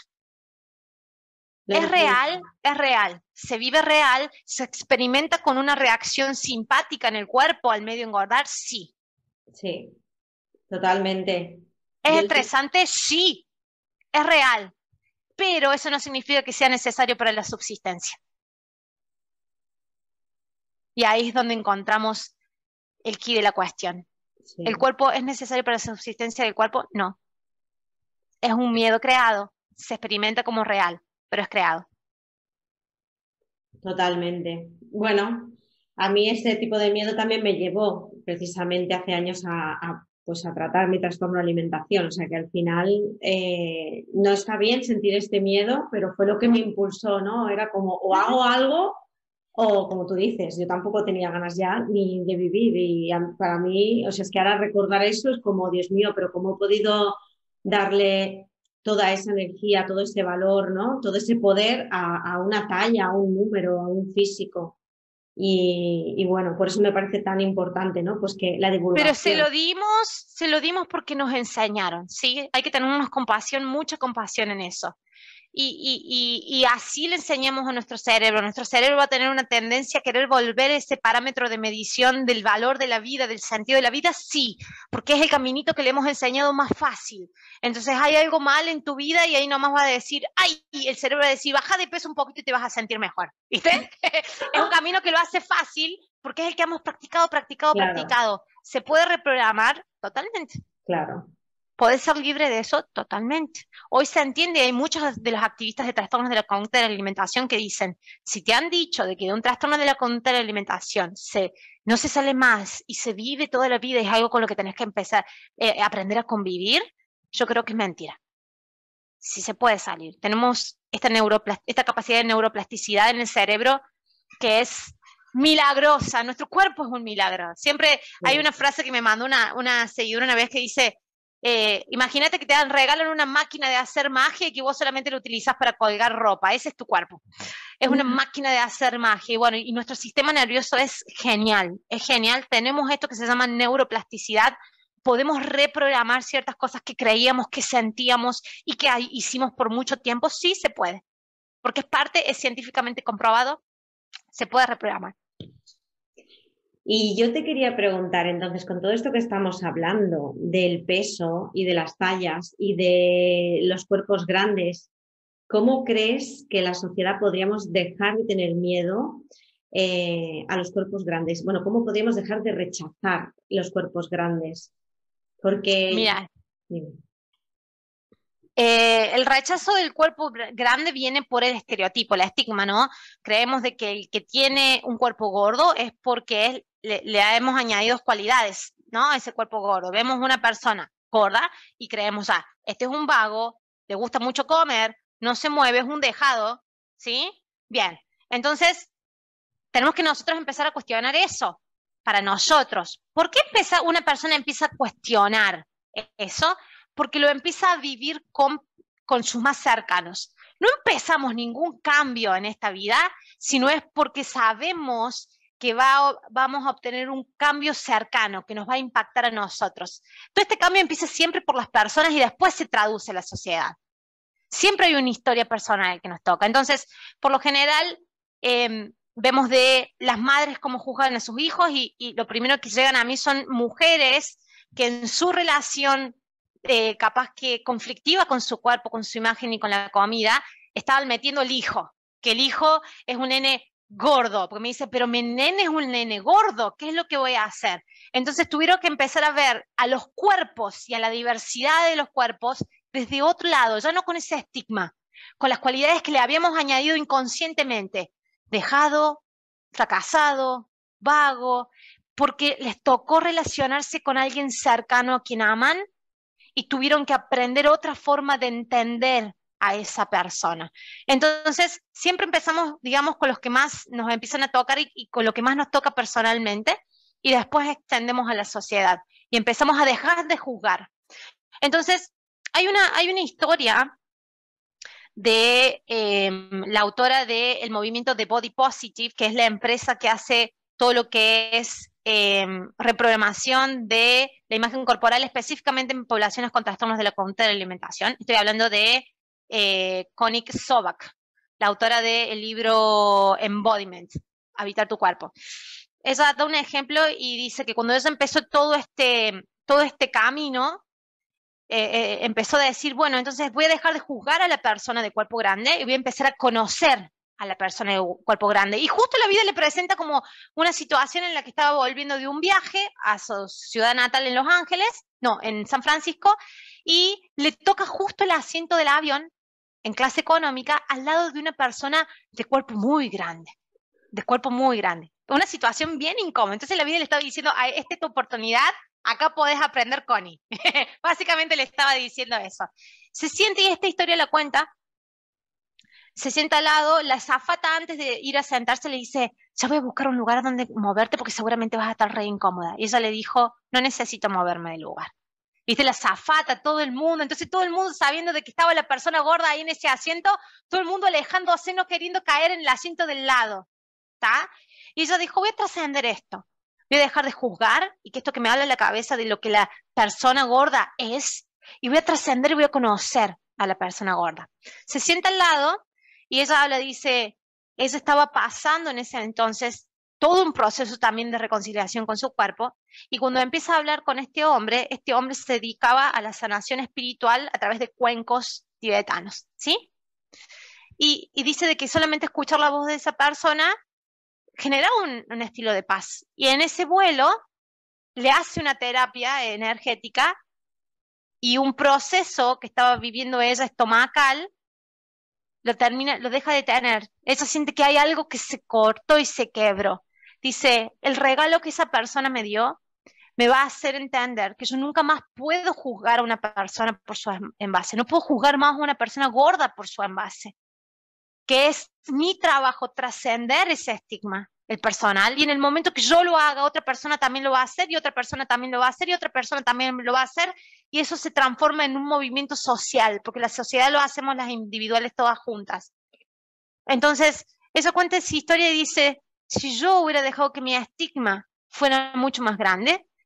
Es real, es real, se vive real, se experimenta con una reacción simpática en el cuerpo al medio engordar, sí. Sí, totalmente. ¿Es Yo estresante? Sí, es real, pero eso no significa que sea necesario para la subsistencia. Y ahí es donde encontramos el quid de la cuestión. Sí. ¿El cuerpo es necesario para la subsistencia del cuerpo? No. Es un miedo creado, se experimenta como real, pero es creado. Totalmente. Bueno, a mí este tipo de miedo también me llevó precisamente hace años a, a, pues a tratar mi trastorno de alimentación. O sea que al final eh, no está bien sentir este miedo, pero fue lo que me impulsó, ¿no? Era como o hago algo o, como tú dices, yo tampoco tenía ganas ya ni de vivir. Y para mí, o sea, es que ahora recordar eso es como, Dios mío, pero ¿cómo he podido darle toda esa energía, todo ese valor, ¿no? Todo ese poder a, a una talla, a un número, a un físico? Y, y bueno, por eso me parece tan importante, ¿no? Pues que la divulgación. Pero se lo dimos, se lo dimos porque nos enseñaron, ¿sí? Hay que tener una compasión, mucha compasión en eso. Y, y, y, y así le enseñamos a nuestro cerebro. Nuestro cerebro va a tener una tendencia a querer volver ese parámetro de medición del valor de la vida, del sentido de la vida, sí, porque es el caminito que le hemos enseñado más fácil. Entonces hay algo mal en tu vida y ahí nomás va a decir, ay, y el cerebro va a decir, baja de peso un poquito y te vas a sentir mejor, ¿viste? Es un camino que lo hace fácil porque es el que hemos practicado, practicado, claro. practicado. ¿Se puede reprogramar? Totalmente. Claro. ¿Podés ser libre de eso? Totalmente. Hoy se entiende, hay muchos de los activistas de trastornos de la conducta de la alimentación que dicen, si te han dicho de que de un trastorno de la conducta de la alimentación se, no se sale más y se vive toda la vida y es algo con lo que tenés que empezar eh, a aprender a convivir, yo creo que es mentira. Sí se puede salir. Tenemos esta, esta capacidad de neuroplasticidad en el cerebro que es milagrosa. Nuestro cuerpo es un milagro. Siempre sí. Hay una frase que me mandó una, una seguidora una vez que dice, Eh, imagínate que te dan, regalan una máquina de hacer magia y que vos solamente lo utilizás para colgar ropa. Ese es tu cuerpo. Es una uh-huh. máquina de hacer magia. Y bueno, y nuestro sistema nervioso es genial. Es genial. Tenemos esto que se llama neuroplasticidad podemos reprogramar ciertas cosas que creíamos, que sentíamos y que hicimos por mucho tiempo. Sí se puede, porque es parte, es científicamente comprobado, se puede reprogramar. Y yo te quería preguntar, entonces, con todo esto que estamos hablando del peso y de las tallas y de los cuerpos grandes, ¿cómo crees que la sociedad podríamos dejar de tener miedo eh, a los cuerpos grandes? Bueno, ¿cómo podríamos dejar de rechazar los cuerpos grandes? Porque... Mira, Dime. Eh, el rechazo del cuerpo grande viene por el estereotipo, el estigma, ¿no? Creemos de que el que tiene un cuerpo gordo es porque es, le, le hemos añadido cualidades, ¿no? A ese cuerpo gordo. Vemos una persona gorda y creemos, ah, este es un vago, le gusta mucho comer, no se mueve, es un dejado, ¿sí? Bien, entonces tenemos que nosotros empezar a cuestionar eso para nosotros. ¿Por qué empieza, una persona empieza a cuestionar eso? Porque lo empieza a vivir con, con sus más cercanos. No empezamos ningún cambio en esta vida, sino es porque sabemos que va, vamos a obtener un cambio cercano, que nos va a impactar a nosotros. Todo este cambio empieza siempre por las personas y después se traduce en la sociedad. Siempre hay una historia personal que nos toca. Entonces, por lo general, eh, vemos de las madres cómo juzgan a sus hijos y, y lo primero que llegan a mí son mujeres que en su relación Eh, capaz que conflictiva con su cuerpo, con su imagen y con la comida, estaban metiendo el hijo, que el hijo es un nene gordo, porque me dice, pero mi nene es un nene gordo, ¿qué es lo que voy a hacer? Entonces tuvieron que empezar a ver a los cuerpos y a la diversidad de los cuerpos desde otro lado, ya no con ese estigma, con las cualidades que le habíamos añadido inconscientemente, dejado, fracasado, vago, porque les tocó relacionarse con alguien cercano a quien aman y tuvieron que aprender otra forma de entender a esa persona. Entonces, siempre empezamos, digamos, con los que más nos empiezan a tocar y, y con lo que más nos toca personalmente, y después extendemos a la sociedad y empezamos a dejar de juzgar. Entonces, hay una, hay una historia de eh, la autora del movimiento de Body Positive, que es la empresa que hace todo lo que es Eh, reprogramación de la imagen corporal, específicamente en poblaciones con trastornos de la conducta de la alimentación. Estoy hablando de eh, Connie Sobak, la autora del libro Embodiment, Habitar tu cuerpo. Ella da un ejemplo y dice que cuando ella empezó todo este, todo este camino, eh, eh, empezó a decir, bueno, entonces voy a dejar de juzgar a la persona de cuerpo grande y voy a empezar a conocer a la persona de cuerpo grande. Y justo la vida le presenta como una situación en la que estaba volviendo de un viaje a su ciudad natal en Los Ángeles, no, en San Francisco, y le toca justo el asiento del avión en clase económica al lado de una persona de cuerpo muy grande, de cuerpo muy grande. Una situación bien incómoda. Entonces la vida le estaba diciendo, esta es tu oportunidad, acá podés aprender, Connie. Básicamente le estaba diciendo eso. Se siente, y esta historia la cuenta, se sienta al lado, la azafata antes de ir a sentarse le dice, ya voy a buscar un lugar donde moverte porque seguramente vas a estar re incómoda. Y ella le dijo, no necesito moverme del lugar. Viste, la azafata, todo el mundo, entonces todo el mundo sabiendo de que estaba la persona gorda ahí en ese asiento, todo el mundo alejándose, no queriendo caer en el asiento del lado, ¿está? Y ella dijo, voy a trascender esto, voy a dejar de juzgar y que esto que me habla en la cabeza de lo que la persona gorda es, y voy a trascender y voy a conocer a la persona gorda. Se sienta al lado y ella habla, dice, ella estaba pasando en ese entonces todo un proceso también de reconciliación con su cuerpo, y cuando empieza a hablar con este hombre, este hombre se dedicaba a la sanación espiritual a través de cuencos tibetanos, ¿sí? Y, y dice de que solamente escuchar la voz de esa persona genera un, un estilo de paz, y en ese vuelo le hace una terapia energética y un proceso que estaba viviendo ella estomacal, lo termina, lo deja de tener. Ella siente que hay algo que se cortó y se quebró. Dice, el regalo que esa persona me dio me va a hacer entender que yo nunca más puedo juzgar a una persona por su envase. No puedo juzgar más a una persona gorda por su envase. Que es mi trabajo trascender ese estigma, el personal, y en el momento que yo lo haga, otra persona también lo va a hacer, y otra persona también lo va a hacer, y otra persona también lo va a hacer, y eso se transforma en un movimiento social, porque la sociedad lo hacemos las individuales todas juntas. Entonces, ella cuenta esa historia y dice, si yo hubiera dejado que mi estigma fuera mucho más grande,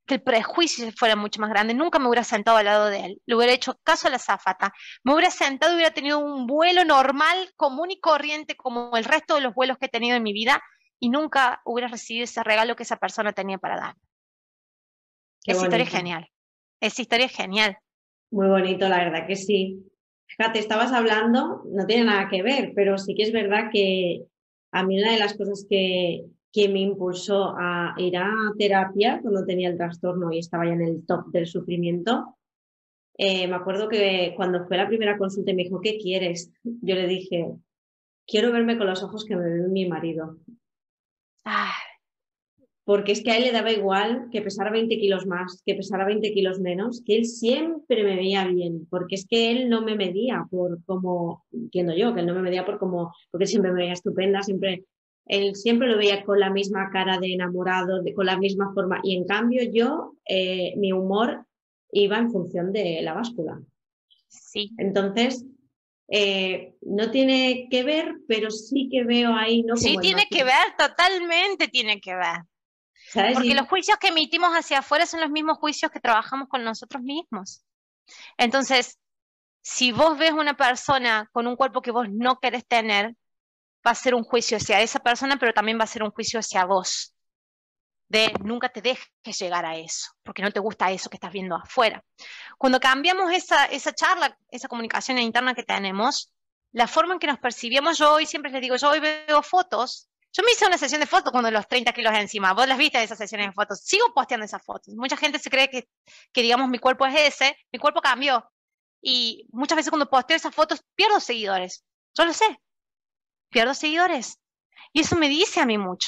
que el prejuicio fuera mucho más grande, nunca me hubiera sentado al lado de él, le hubiera hecho caso a la azafata, me hubiera sentado y hubiera tenido un vuelo normal, común y corriente, como el resto de los vuelos que he tenido en mi vida, y nunca hubiera recibido ese regalo que esa persona tenía para dar. Qué Esa historia es bonito. genial, esa historia es genial. Muy bonito, la verdad que sí. Fíjate, estabas hablando, no tiene nada que ver, pero sí que es verdad que a mí una de las cosas que, que me impulsó a ir a terapia cuando tenía el trastorno y estaba ya en el top del sufrimiento, eh, me acuerdo que cuando fue la primera consulta y me dijo, ¿qué quieres? Yo le dije, quiero verme con los ojos que me ve mi marido. Ah, Porque es que a él le daba igual que pesara veinte kilos más, que pesara veinte kilos menos, que él siempre me veía bien, porque es que él no me medía por como, entiendo yo, que él no me medía por como, porque él siempre me veía estupenda, siempre, él siempre lo veía con la misma cara de enamorado, de, con la misma forma, y en cambio yo, eh, mi humor iba en función de la báscula. sí. Entonces, eh, no tiene que ver, pero sí que veo ahí, ¿no? Sí Como el tiene que matiz, ver, totalmente tiene que ver. ¿sabes? Porque los Y juicios que emitimos hacia afuera son los mismos juicios que trabajamos con nosotros mismos. Entonces, si vos ves una persona con un cuerpo que vos no querés tener, va a ser un juicio hacia esa persona, pero también va a ser un juicio hacia vos. De nunca te dejes llegar a eso, porque no te gusta eso que estás viendo afuera. Cuando cambiamos esa, esa charla, esa comunicación interna que tenemos, la forma en que nos percibíamos, yo hoy siempre les digo, yo hoy veo fotos. Yo me hice una sesión de fotos cuando los treinta kilos encima. Vos las viste, esas sesiones de fotos. Sigo posteando esas fotos. Mucha gente se cree que, que, digamos, mi cuerpo es ese. Mi cuerpo cambió. Y muchas veces cuando posteo esas fotos pierdo seguidores. Yo lo sé. Pierdo seguidores. Y eso me dice a mí mucho.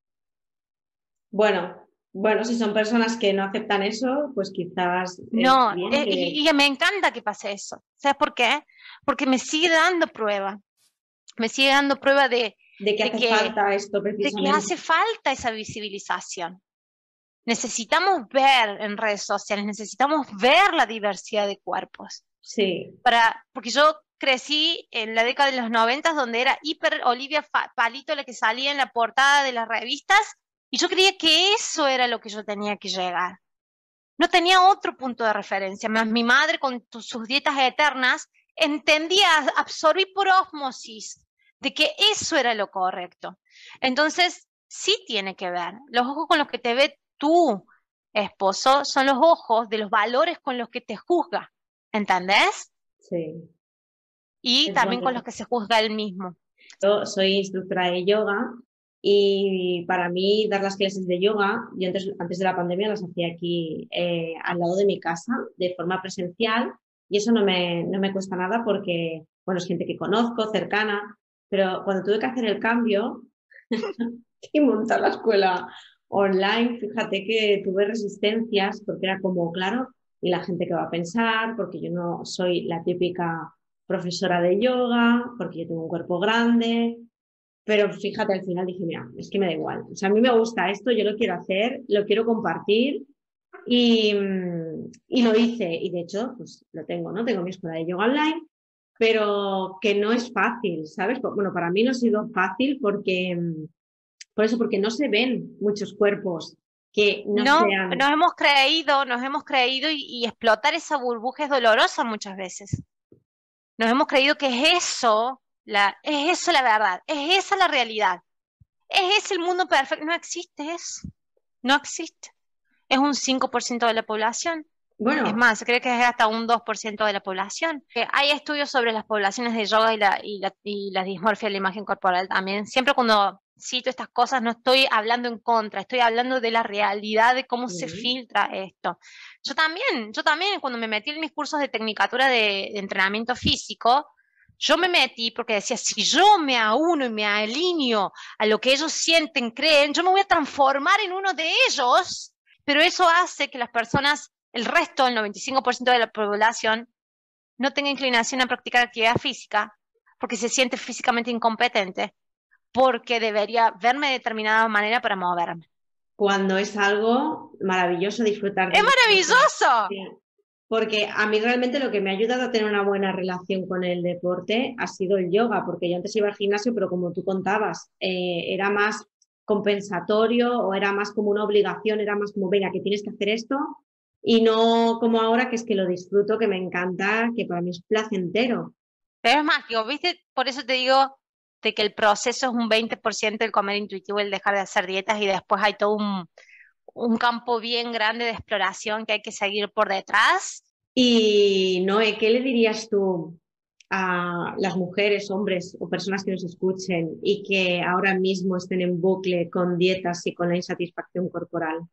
bueno, bueno, si son personas que no aceptan eso, pues quizás es No, bien eh, que... y, y me encanta que pase eso. ¿Sabes por qué? Porque me sigue dando prueba. Me sigue dando prueba de, de que de hace que, falta esto de que precisamente. hace falta esa visibilización. Necesitamos ver en redes sociales, necesitamos ver la diversidad de cuerpos. Sí, Para, porque yo crecí en la década de los noventas donde era hiper Olivia Palito la que salía en la portada de las revistas y yo creía que eso era lo que yo tenía que llegar. No tenía otro punto de referencia, más mi madre con sus dietas eternas entendía, absorbí por ósmosis de que eso era lo correcto. Entonces, sí tiene que ver. Los ojos con los que te ve tu esposo son los ojos de los valores con los que te juzga, ¿entendés? sí, Y es también con bonito. los que se juzga él mismo. Yo soy instructora de yoga y para mí dar las clases de yoga, yo antes, antes de la pandemia las hacía aquí eh, al lado de mi casa de forma presencial y eso no me, no me cuesta nada porque, bueno, es gente que conozco, cercana, pero cuando tuve que hacer el cambio y montar la escuela online, fíjate que tuve resistencias porque era como, claro, y la gente que va a pensar, porque yo no soy la típica profesora de yoga, porque yo tengo un cuerpo grande, pero fíjate, al final dije, mira, es que me da igual. O sea, a mí me gusta esto, yo lo quiero hacer, lo quiero compartir y, y lo hice. Y de hecho, pues lo tengo, ¿no? Tengo mi escuela de yoga online, pero que no es fácil, ¿sabes? Bueno, para mí no ha sido fácil porque, por eso, porque no se ven muchos cuerpos que no No, sean, nos hemos creído, nos hemos creído y, y explotar esa burbuja es dolorosa muchas veces. Nos hemos creído que es eso, la, es eso la verdad, es esa la realidad, es ese el mundo perfecto. No existe eso, no existe. Es un cinco por ciento de la población. Es bueno, más, se cree que es hasta un dos por ciento de la población. Eh, hay estudios sobre las poblaciones de yoga y la, y la, y la dismorfia de la imagen corporal también. Siempre cuando cito estas cosas no estoy hablando en contra, estoy hablando de la realidad, de cómo se mm, filtra esto. Yo también, yo también cuando me metí en mis cursos de tecnicatura de, de entrenamiento físico, yo me metí porque decía, si yo me auno y me alineo a lo que ellos sienten, creen, yo me voy a transformar en uno de ellos, pero eso hace que las personas, el resto, el noventa y cinco por ciento de la población, no tenga inclinación a practicar actividad física porque se siente físicamente incompetente, porque debería verme de determinada manera para moverme. cuando es algo maravilloso disfrutar ¡Es del deporte. maravilloso! Sí. Porque a mí realmente lo que me ha ayudado a tener una buena relación con el deporte ha sido el yoga, porque yo antes iba al gimnasio, pero como tú contabas, eh, era más compensatorio o era más como una obligación, era más como, venga, que tienes que hacer esto y no como ahora que es que lo disfruto, que me encanta, que para mí es placentero. Pero es mágico, ¿viste? Por eso te digo de que el proceso es un veinte por ciento el comer intuitivo, el dejar de hacer dietas y después hay todo un, un campo bien grande de exploración que hay que seguir por detrás. Y Noé, ¿qué le dirías tú a las mujeres, hombres o personas que nos escuchen y que ahora mismo estén en bucle con dietas y con la insatisfacción corporal?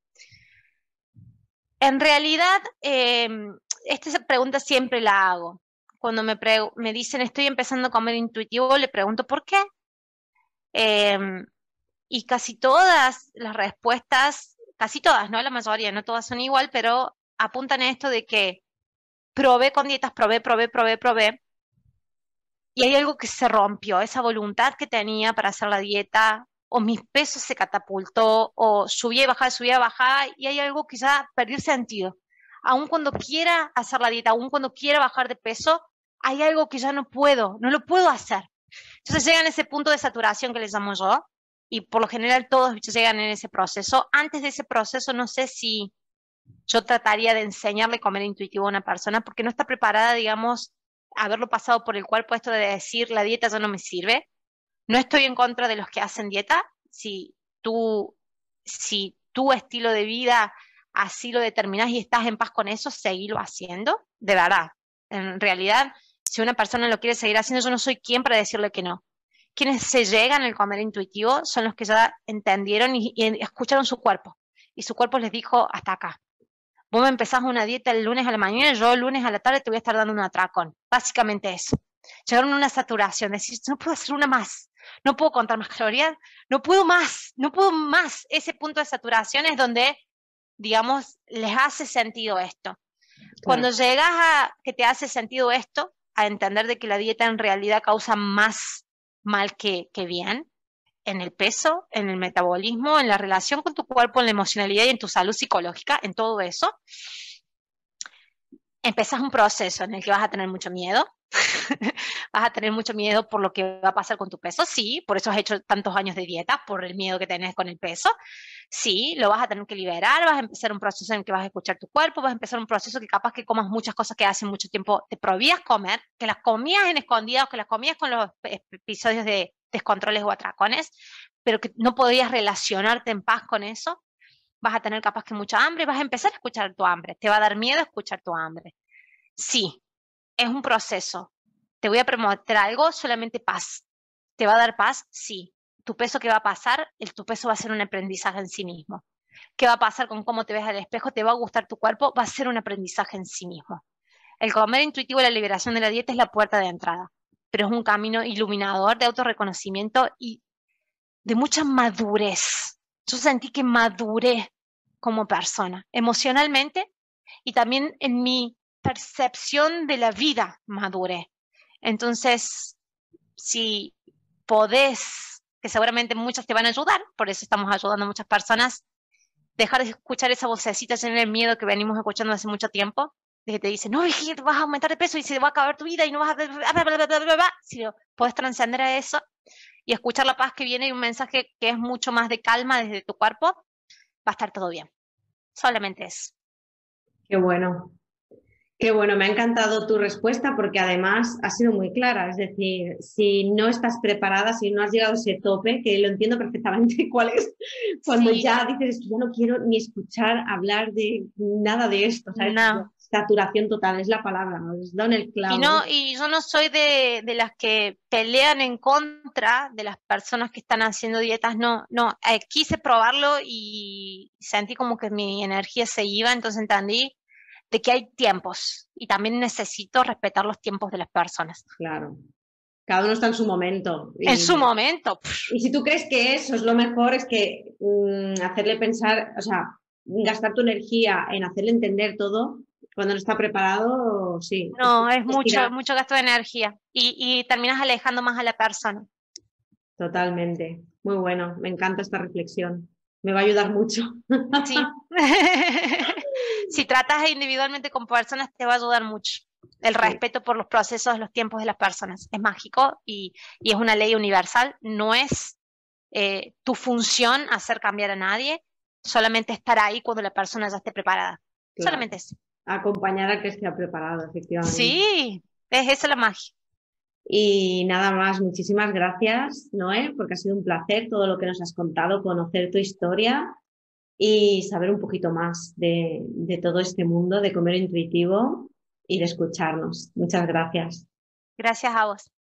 En realidad, eh, esta pregunta siempre la hago. Cuando me, pre- me dicen estoy empezando a comer intuitivo, le pregunto ¿por qué? Eh, y casi todas las respuestas, casi todas, no la mayoría, no todas son igual, pero apuntan a esto de que probé con dietas, probé, probé, probé, probé, y hay algo que se rompió, esa voluntad que tenía para hacer la dieta, o mi peso se catapultó, o subía y bajaba, subía y bajaba, y hay algo que ya perdió el sentido. Aun cuando quiera hacer la dieta, aun cuando quiera bajar de peso, hay algo que ya no puedo, no lo puedo hacer. Entonces llegan a ese punto de saturación que les llamo yo, y por lo general todos llegan en ese proceso. Antes de ese proceso no sé si yo trataría de enseñarle a comer intuitivo a una persona porque no está preparada, digamos, a haberlo pasado por el cuerpo esto de decir la dieta ya no me sirve. No estoy en contra de los que hacen dieta. Si tú, si tu estilo de vida así lo determinás y estás en paz con eso, seguilo haciendo, de verdad. En realidad, si una persona lo quiere seguir haciendo, yo no soy quien para decirle que no. Quienes se llegan al comer intuitivo son los que ya entendieron y, y escucharon su cuerpo. Y su cuerpo les dijo, hasta acá. Vos me empezás una dieta el lunes a la mañana, yo el lunes a la tarde te voy a estar dando un atracón. Básicamente eso. Llegaron a una saturación, decir, no puedo hacer una más, no puedo contar más calorías, no puedo más, no puedo más. Ese punto de saturación es donde, digamos, les hace sentido esto. Claro. Cuando llegas a que te hace sentido esto, a entender de que la dieta en realidad causa más mal que, que bien, en el peso, en el metabolismo, en la relación con tu cuerpo, en la emocionalidad y en tu salud psicológica, en todo eso, empezás un proceso en el que vas a tener mucho miedo. Vas a tener mucho miedo por lo que va a pasar con tu peso, sí, por eso has hecho tantos años de dieta, por el miedo que tenés con el peso, sí, lo vas a tener que liberar, vas a empezar un proceso en el que vas a escuchar tu cuerpo, vas a empezar un proceso que capaz que comas muchas cosas que hace mucho tiempo te prohibías comer, que las comías en escondidas, que las comías con los episodios de descontroles o atracones, pero que no podías relacionarte en paz con eso. Vas a tener capaz que mucha hambre, vas a empezar a escuchar tu hambre, te va a dar miedo escuchar tu hambre. Sí, es un proceso. Te voy a prometer algo, solamente paz. ¿Te va a dar paz? Sí. ¿Tu peso qué va a pasar? El, tu peso va a ser un aprendizaje en sí mismo. ¿Qué va a pasar con cómo te ves al espejo? ¿Te va a gustar tu cuerpo? Va a ser un aprendizaje en sí mismo. El comer intuitivo y la liberación de la dieta es la puerta de entrada, pero es un camino iluminador de autorreconocimiento y de mucha madurez. Yo sentí que maduré como persona, emocionalmente y también en mi percepción de la vida maduré. Entonces, si podés, que seguramente muchas te van a ayudar, por eso estamos ayudando a muchas personas, dejar de escuchar esa vocecita en el miedo que venimos escuchando hace mucho tiempo, de que te dice, no, Virginia, vas a aumentar de peso y se va a acabar tu vida y no vas a... Si podés trascender a eso y escuchar la paz que viene y un mensaje que es mucho más de calma desde tu cuerpo, va a estar todo bien. Solamente eso. Qué bueno. Qué bueno, me ha encantado tu respuesta porque además ha sido muy clara. Es decir, si no estás preparada, si no has llegado a ese tope, que lo entiendo perfectamente cuál es, cuando sí. Ya dices que ya no quiero ni escuchar hablar de nada de esto, ¿sabes? No. Saturación total, es la palabra, nos dan el clavo. Y, no, y yo no soy de, de las que pelean en contra de las personas que están haciendo dietas, no, no, eh, quise probarlo y sentí como que mi energía se iba, entonces entendí de que hay tiempos y también necesito respetar los tiempos de las personas. Claro. Cada uno está en su momento. Y, en su momento. Y si tú crees que eso es lo mejor, es que mmm, hacerle pensar, o sea, gastar tu energía en hacerle entender todo, cuando no está preparado, sí. No, es, es mucho, mucho gasto de energía y, y terminas alejando más a la persona. Totalmente. Muy bueno. Me encanta esta reflexión. Me va a ayudar mucho. Sí. Si tratas individualmente con personas, te va a ayudar mucho. El sí. respeto por los procesos, los tiempos de las personas. Es mágico y, y es una ley universal. No es eh, tu función hacer cambiar a nadie, solamente estar ahí cuando la persona ya esté preparada. Claro. Solamente eso. Acompañar a que esté preparado, efectivamente. Sí, es esa la magia. Y nada más, muchísimas gracias, Noé, porque ha sido un placer todo lo que nos has contado, conocer tu historia y saber un poquito más de, de todo este mundo de comer intuitivo y de escucharnos. Muchas gracias. Gracias a vos.